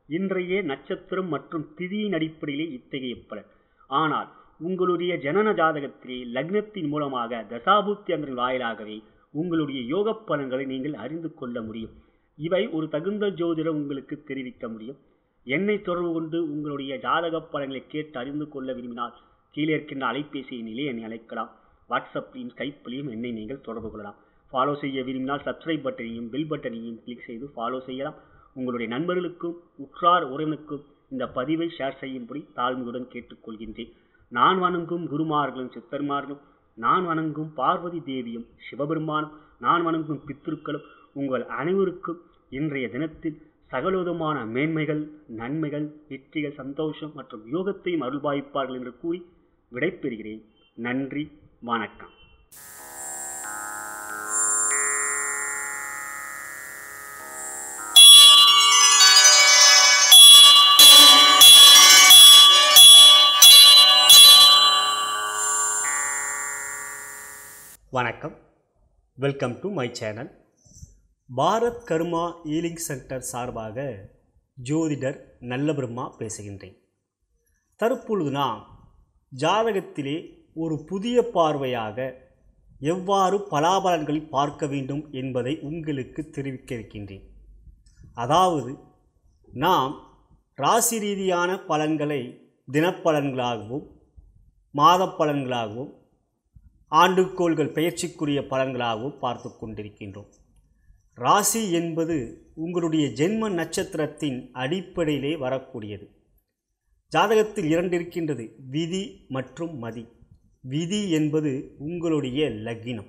இன்றைய நட்சத்திரம் மற்றும் திதியின் அடிப்படையிலே இத்தகைய பலன். ஆனால் உங்களுடைய ஜனன ஜாதகத்திலே லக்னத்தின் மூலமாக தசாபுத்தி அந்தரின் வாயிலாகவே உங்களுடைய யோக பலன்களை நீங்கள் அறிந்து கொள்ள முடியும். இவை ஒரு தகுந்த ஜோதிடர் உங்களுக்கு தெரிவிக்க முடியும். என்னை தொடர்பு கொண்டு உங்களுடைய ஜாதக பலன்களை கேட்டு அறிந்து கொள்ள விரும்பினால் கீழே இருக்கின்ற அலைபேசியினிலே என்னை அழைக்கலாம். வாட்ஸ்அப்லையும் ஸ்கைப்லையும் என்னை நீங்கள் தொடர்பு கொள்ளலாம். ஃபாலோ செய்ய விரும்பினால் சப்ஸ்கிரைப் பட்டனையும் பெல் பட்டனையும் கிளிக் செய்து ஃபாலோ செய்யலாம். உங்களுடைய நண்பர்களுக்கும் உற்றார் உறவினருக்கும் இந்த பதிவை ஷேர் செய்யும்படி தாழ்மையுடன் கேட்டுக்கொள்கின்றேன். நான் வணங்கும் குருமார்களும் சித்தர்மார்களும், நான் வணங்கும் பார்வதி தேவியும் சிவபெருமானும், நான் வணங்கும் பித்திருக்களும் உங்கள் அனைவருக்கும் இன்றைய தினத்தில் சகலவிதமான மேன்மைகள், நன்மைகள், வெற்றிகள், சந்தோஷம் மற்றும் யோகத்தையும் அருள்பாய்ப்பார்கள் என்று கூறி விடைபெறுகிறேன். நன்றி, வணக்கம். வணக்கம், welcome to my channel. Bharat karma healing centre சார்பாக ஜோதிடர் நல்ல பிரம்மா பேசுகின்றேன். தற்பொழுது நாம் ஜாதகத்திலே ஒரு புதிய பார்வையாக எவ்வாறு பலாபலன்களை பார்க்க வேண்டும் என்பதை உங்களுக்கு தெரிவிக்க இருக்கின்றேன். அதாவது நாம் ராசி ரீதியான பலன்களை தினப்பலன்களாகவும் மாத பலன்களாகவும் ஆண்டுக்கோள்கள் பெயர்ச்சிக்குரிய பலன்களாகவும் பார்த்து கொண்டிருக்கின்றோம். ராசி என்பது உங்களுடைய ஜென்ம நட்சத்திரத்தின் அடிப்படையிலே வரக்கூடியது. ஜாதகத்தில் இரண்டு இருக்கின்றது, விதி மற்றும் மதி. விதி என்பது உங்களுடைய லக்னம்.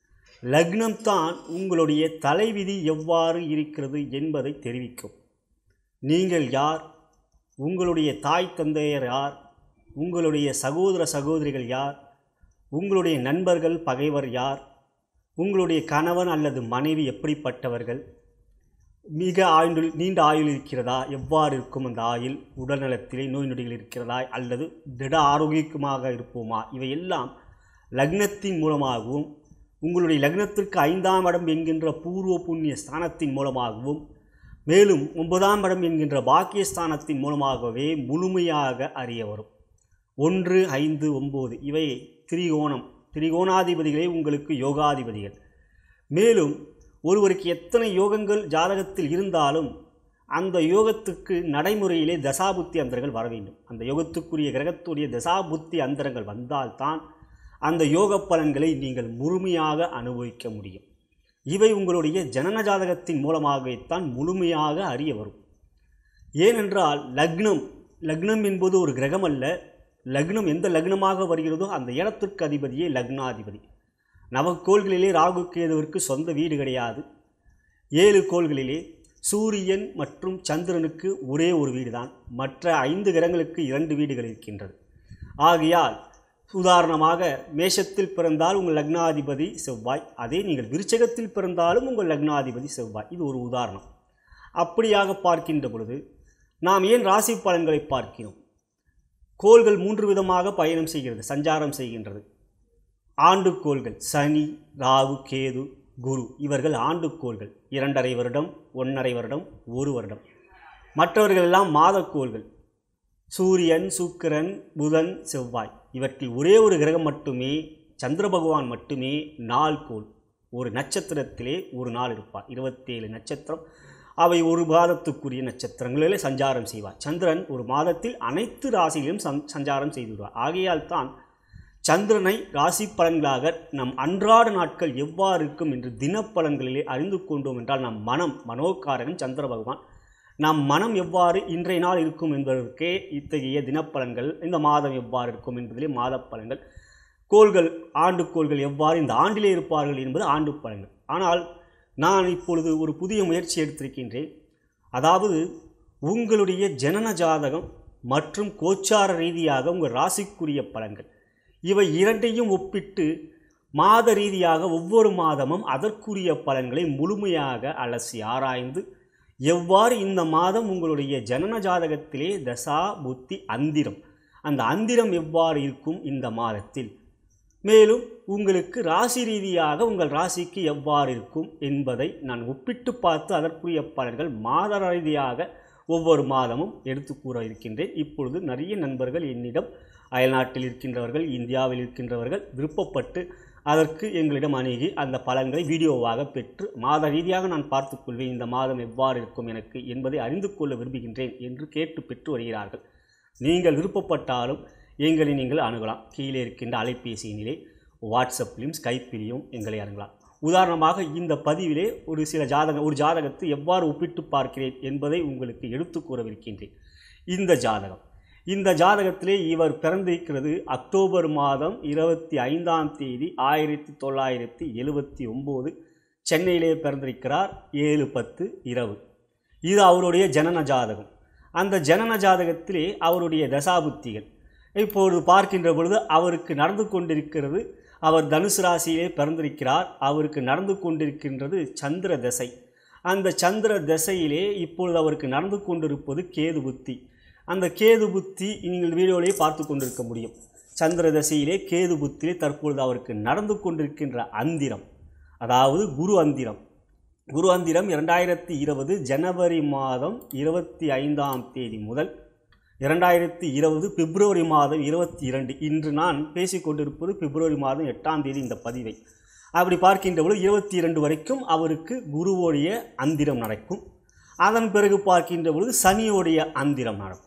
லக்னம்தான் உங்களுடைய தலைவிதி எவ்வாறு இருக்கிறது என்பதை தெரிவிக்கும். நீங்கள் யார், உங்களுடைய தாய் தந்தையர் யார், உங்களுடைய சகோதர சகோதரிகள் யார், உங்களுடைய நண்பர்கள் பகைவர் யார், உங்களுடைய கணவன் அல்லது மனைவி எப்படிப்பட்டவர்கள், மிக ஆயுள் நீண்ட ஆயுள் இருக்கிறதா, எவ்வாறு இருக்கும் அந்த ஆயுள், உடல்நலத்திலே நோய் நொடிகள் இருக்கிறதா அல்லது திட ஆரோக்கியமாக இருப்போமா, இவையெல்லாம் லக்னத்தின் மூலமாகவும் உங்களுடைய லக்னத்திற்கு ஐந்தாம் இடம் என்கின்ற பூர்வ புண்ணிய ஸ்தானத்தின் மூலமாகவும் மேலும் ஒன்பதாம் இடம் என்கின்ற பாக்கியஸ்தானத்தின் மூலமாகவே முழுமையாக அறிய வரும். ஒன்று ஐந்து ஒம்பது இவை திரிகோணம். திரிகோணாதிபதிகளே உங்களுக்கு யோகாதிபதிகள். மேலும் ஒருவருக்கு எத்தனை யோகங்கள் ஜாதகத்தில் இருந்தாலும் அந்த யோகத்துக்கு நடைமுறையிலே தசாபுத்தி அந்தரங்கள் வர வேண்டும். அந்த யோகத்துக்குரிய கிரகத்துடைய தசாபுத்தி அந்தரங்கள் வந்தால்தான் அந்த யோக பலன்களை நீங்கள் முழுமையாக அனுபவிக்க முடியும். இவை உங்களுடைய ஜனன ஜாதகத்தின் மூலமாகத்தான் முழுமையாக அறிய வரும். ஏனென்றால் லக்னம் லக்னம் என்பது ஒரு கிரகம் அல்ல. லக்னம் எந்த லக்னமாக வருகிறதோ அந்த இடத்திற்கு அதிபதியே லக்னாதிபதி. நவக்கோள்களிலே ராகு கேதுவிற்கு சொந்த வீடு கிடையாது. ஏழு கோள்களிலே சூரியன் மற்றும் சந்திரனுக்கு ஒரே ஒரு வீடு தான். மற்ற ஐந்து கிரகங்களுக்கு இரண்டு வீடுகள் இருக்கின்றது. ஆகையால் உதாரணமாக மேஷத்தில் பிறந்தால் உங்கள் லக்னாதிபதி செவ்வாய், அதே நீங்கள் விருச்சகத்தில் பிறந்தாலும் உங்கள் லக்னாதிபதி செவ்வாய். இது ஒரு உதாரணம். அப்படியாக பார்க்கின்ற பொழுது நாம் ஏன் ராசி பலன்களை பார்க்கிறோம்? கோள்கள் மூன்று விதமாக பயணம் செய்கிறது, சஞ்சாரம் செய்கின்றது. ஆண்டுக்கோள்கள் சனி, ராகு, கேது, குரு, இவர்கள் ஆண்டுக்கோள்கள். இரண்டரை வருடம், ஒன்றரை வருடம், ஒரு வருடம். மற்றவர்கள் எல்லாம் மாதக்கோள்கள். சூரியன், சுக்கிரன், புதன், செவ்வாய். இவற்றில் ஒரே ஒரு கிரகம் மட்டுமே, சந்திர பகவான் மட்டுமே நாள்கோள். ஒரு நட்சத்திரத்திலே ஒரு நாள் இருப்பார். இருபத்தேழு நட்சத்திரம், அவை ஒரு மாதத்துக்குரிய நட்சத்திரங்களிலே சஞ்சாரம் செய்வார். சந்திரன் ஒரு மாதத்தில் அனைத்து ராசியிலும் சஞ்சாரம் செய்துவிடுவார். ஆகையால் தான் சந்திரனை ராசி பலன்களாக நம் அன்றாட நாட்கள் எவ்வாறு இருக்கும் என்று தினப்பலன்களிலே அறிந்து கொண்டோம் என்றால் நம் மனம், மனோகாரகன் சந்திர பகவான், நம் மனம் எவ்வாறு இன்றைய நாள் இருக்கும் என்பதற்கே இத்தகைய தினப்பலன்கள், இந்த மாதம் எவ்வாறு இருக்கும் என்பதிலே மாத பலன்கள், கோள்கள் ஆண்டுக்கோள்கள் எவ்வாறு இந்த ஆண்டிலே இருப்பார்கள் என்பது ஆண்டு பலன்கள். ஆனால் நான் இப்பொழுது ஒரு புதிய முயற்சி எடுத்திருக்கின்றேன். அதாவது உங்களுடைய ஜனன ஜாதகம் மற்றும் கோச்சார ரீதியாக உங்கள் ராசிக்குரிய பலன்கள், இவை இரண்டையும் ஒப்பிட்டு மாத ரீதியாக ஒவ்வொரு மாதமும் அதற்குரிய பலன்களை முழுமையாக அலசி ஆராய்ந்து எவ்வாறு இந்த மாதம் உங்களுடைய ஜனன ஜாதகத்திலே தசா புத்தி அந்திரம், அந்த அந்திரம் எவ்வாறு இருக்கும் இந்த மாதத்தில், மேலும் உங்களுக்கு ராசி ரீதியாக உங்கள் ராசிக்கு எவ்வாறு இருக்கும் என்பதை நான் ஒப்பிட்டு பார்த்து அதற்குரிய பலன்கள் மாத ரீதியாக ஒவ்வொரு மாதமும் எடுத்து கூற இருக்கின்றேன். இப்பொழுது நிறைய நண்பர்கள் என்னிடம் அயல்நாட்டில் இருக்கின்றவர்கள், இந்தியாவில் இருக்கின்றவர்கள் விருப்பப்பட்டு அதற்கு எங்களிடம் அணுகி அந்த பலன்களை வீடியோவாக பெற்று மாத ரீதியாக நான் பார்த்துக்கொள்வேன், இந்த மாதம் எவ்வாறு இருக்கும் எனக்கு என்பதை அறிந்து கொள்ள விரும்புகின்றேன் என்று கேட்டு பெற்று வருகிறார்கள். நீங்கள் விருப்பப்பட்டாலும் எங்களை நீங்கள் அணுகலாம். கீழே இருக்கின்ற அலைபேசியினிலே வாட்ஸ்அப்லையும் ஸ்கைப்பிலையும் எங்களை அணுகலாம். உதாரணமாக இந்த பதிவிலே ஒரு சில ஜாதகம் ஒரு ஜாதகத்தை எவ்வாறு ஒப்பிட்டு பார்க்கிறேன் என்பதை உங்களுக்கு எடுத்து கூறவிருக்கின்றேன். இந்த ஜாதகம் இந்த ஜாதகத்திலே இவர் பிறந்திருக்கிறது அக்டோபர் மாதம் இருபத்தி ஐந்தாம் தேதி ஆயிரத்தி தொள்ளாயிரத்தி எழுபத்தி ஒம்பது சென்னையிலே பிறந்திருக்கிறார். ஏழு பத்து இரவு. இது அவருடைய ஜனன ஜாதகம். அந்த ஜனன ஜாதகத்திலே அவருடைய தசாபுத்திகள் இப்பொழுது பார்க்கின்ற பொழுது அவருக்கு நடந்து கொண்டிருக்கிறது. அவர் தனுசு ராசியிலே பிறந்திருக்கிறார். அவருக்கு நடந்து கொண்டிருக்கின்றது சந்திர தசை. அந்த சந்திர தசையிலே இப்பொழுது அவருக்கு நடந்து கொண்டிருப்பது கேது புத்தி. அந்த கேது புத்தி நீங்கள் வீடியோவிலே பார்த்து கொண்டிருக்க முடியும். சந்திர தசையிலே கேது புத்தியிலே தற்பொழுது அவருக்கு நடந்து கொண்டிருக்கின்ற அந்திரம், அதாவது குரு அந்திரம். குரு அந்திரம் இரண்டாயிரத்தி இருபது ஜனவரி மாதம் இருபத்தி ஐந்தாம் தேதி முதல் இரண்டாயிரத்தி இருபது பிப்ரவரி மாதம் இருபத்தி இரண்டு இன்று நான் பேசிக்கொண்டிருப்பது பிப்ரவரி மாதம் எட்டாம் தேதி இந்த பதிவை. அப்படி பார்க்கின்ற பொழுது இருபத்தி இரண்டு வரைக்கும் அவருக்கு குருவோடைய அந்திரம் நடக்கும். அதன் பிறகு பார்க்கின்ற பொழுது சனியோடைய அந்திரம் நடக்கும்.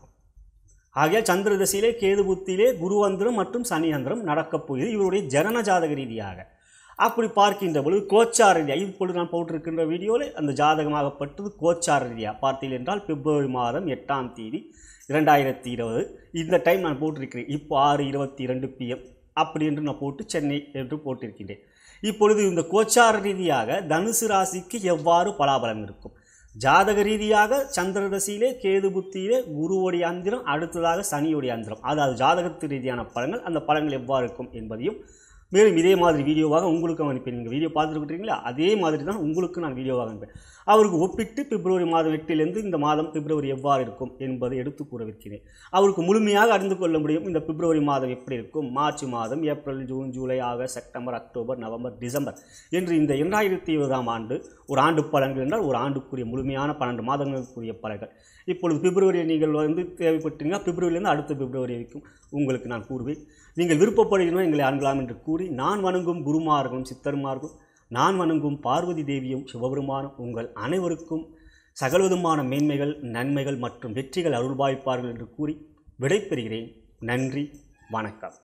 ஆகிய சந்திர தசையிலே கேது புத்தியிலே குரு அந்திரம் மற்றும் சனி அந்திரம் நடக்கப் போகிறது இவருடைய ஜனன ஜாதக ரீதியாக. அப்படி பார்க்கின்ற பொழுது கோச்சார ரீதியாக இப்பொழுது நான் போட்டிருக்கின்ற வீடியோவில் அந்த ஜாதகமாகப்பட்டது கோச்சார ரீதியாக பார்த்தீர்கள் என்றால் பிப்ரவரி மாதம் எட்டாம் தேதி இரண்டாயிரத்தி இருபது இந்த டைம் நான் போட்டிருக்கிறேன். இப்போ ஆறு இருபத்தி இரண்டு பிஎம் அப்படி என்று நான் போட்டு சென்னை என்று போட்டிருக்கின்றேன். இப்பொழுது இந்த கோச்சார ரீதியாக தனுசு ராசிக்கு எவ்வாறு பலாபலம் இருக்கும், ஜாதக ரீதியாக சந்திர தசையிலே கேது புத்தியிலே குருவோடைய அந்திரம், அடுத்ததாக சனியோடைய அந்திரம், அதாவது ஜாதகத்து ரீதியான பலன்கள், அந்த பலன்கள் எவ்வாறு இருக்கும் என்பதையும் மேலும் இதே மாதிரி வீடியோவாக உங்களுக்கு அனுப்பேன். நீங்கள் வீடியோ பார்த்துருக்கீங்களா, அதே மாதிரி தான் உங்களுக்கு நான் வீடியோவாக அனுப்பேன். அவருக்கு ஒப்பிட்டு பிப்ரவரி மாதம் எட்டிலிருந்து இந்த மாதம் பிப்ரவரி எவ்வாறு இருக்கும் என்பதை எடுத்து கூறவிருக்கிறேன். அவருக்கு முழுமையாக அறிந்து கொள்ள முடியும் இந்த பிப்ரவரி மாதம் எப்படி இருக்கும், மார்ச் மாதம், April, June, July, August, September, October, November, December என்று இந்த இரண்டாயிரத்தி இருபதாம் ஆண்டு ஒரு ஆண்டு பலன்கள் என்றால் ஒரு ஆண்டுக்குரிய முழுமையான பன்னெண்டு மாதங்களுக்குரிய பலன்கள். இப்பொழுது பிப்ரவரியை நீங்கள் வந்து தேவைப்பட்டீங்கன்னா பிப்ரவரியிலிருந்து அடுத்த பிப்ரவரி வரைக்கும் உங்களுக்கு நான் கூறுவேன். நீங்கள் விருப்பப்படுகிறோம் எங்களை அணுகலாம் என்று கூறி நான் வணங்கும் குருமார்களும் சித்தர்மார்களும் நான் வணங்கும் பார்வதி தேவியும் சிவபெருமானும் உங்கள் அனைவருக்கும் சகலவிதமான மேன்மைகள், நன்மைகள் மற்றும் வெற்றிகள் அருள்பாய்ப்பார்கள் என்று கூறி விடைபெறுகிறேன். நன்றி, வணக்கம்.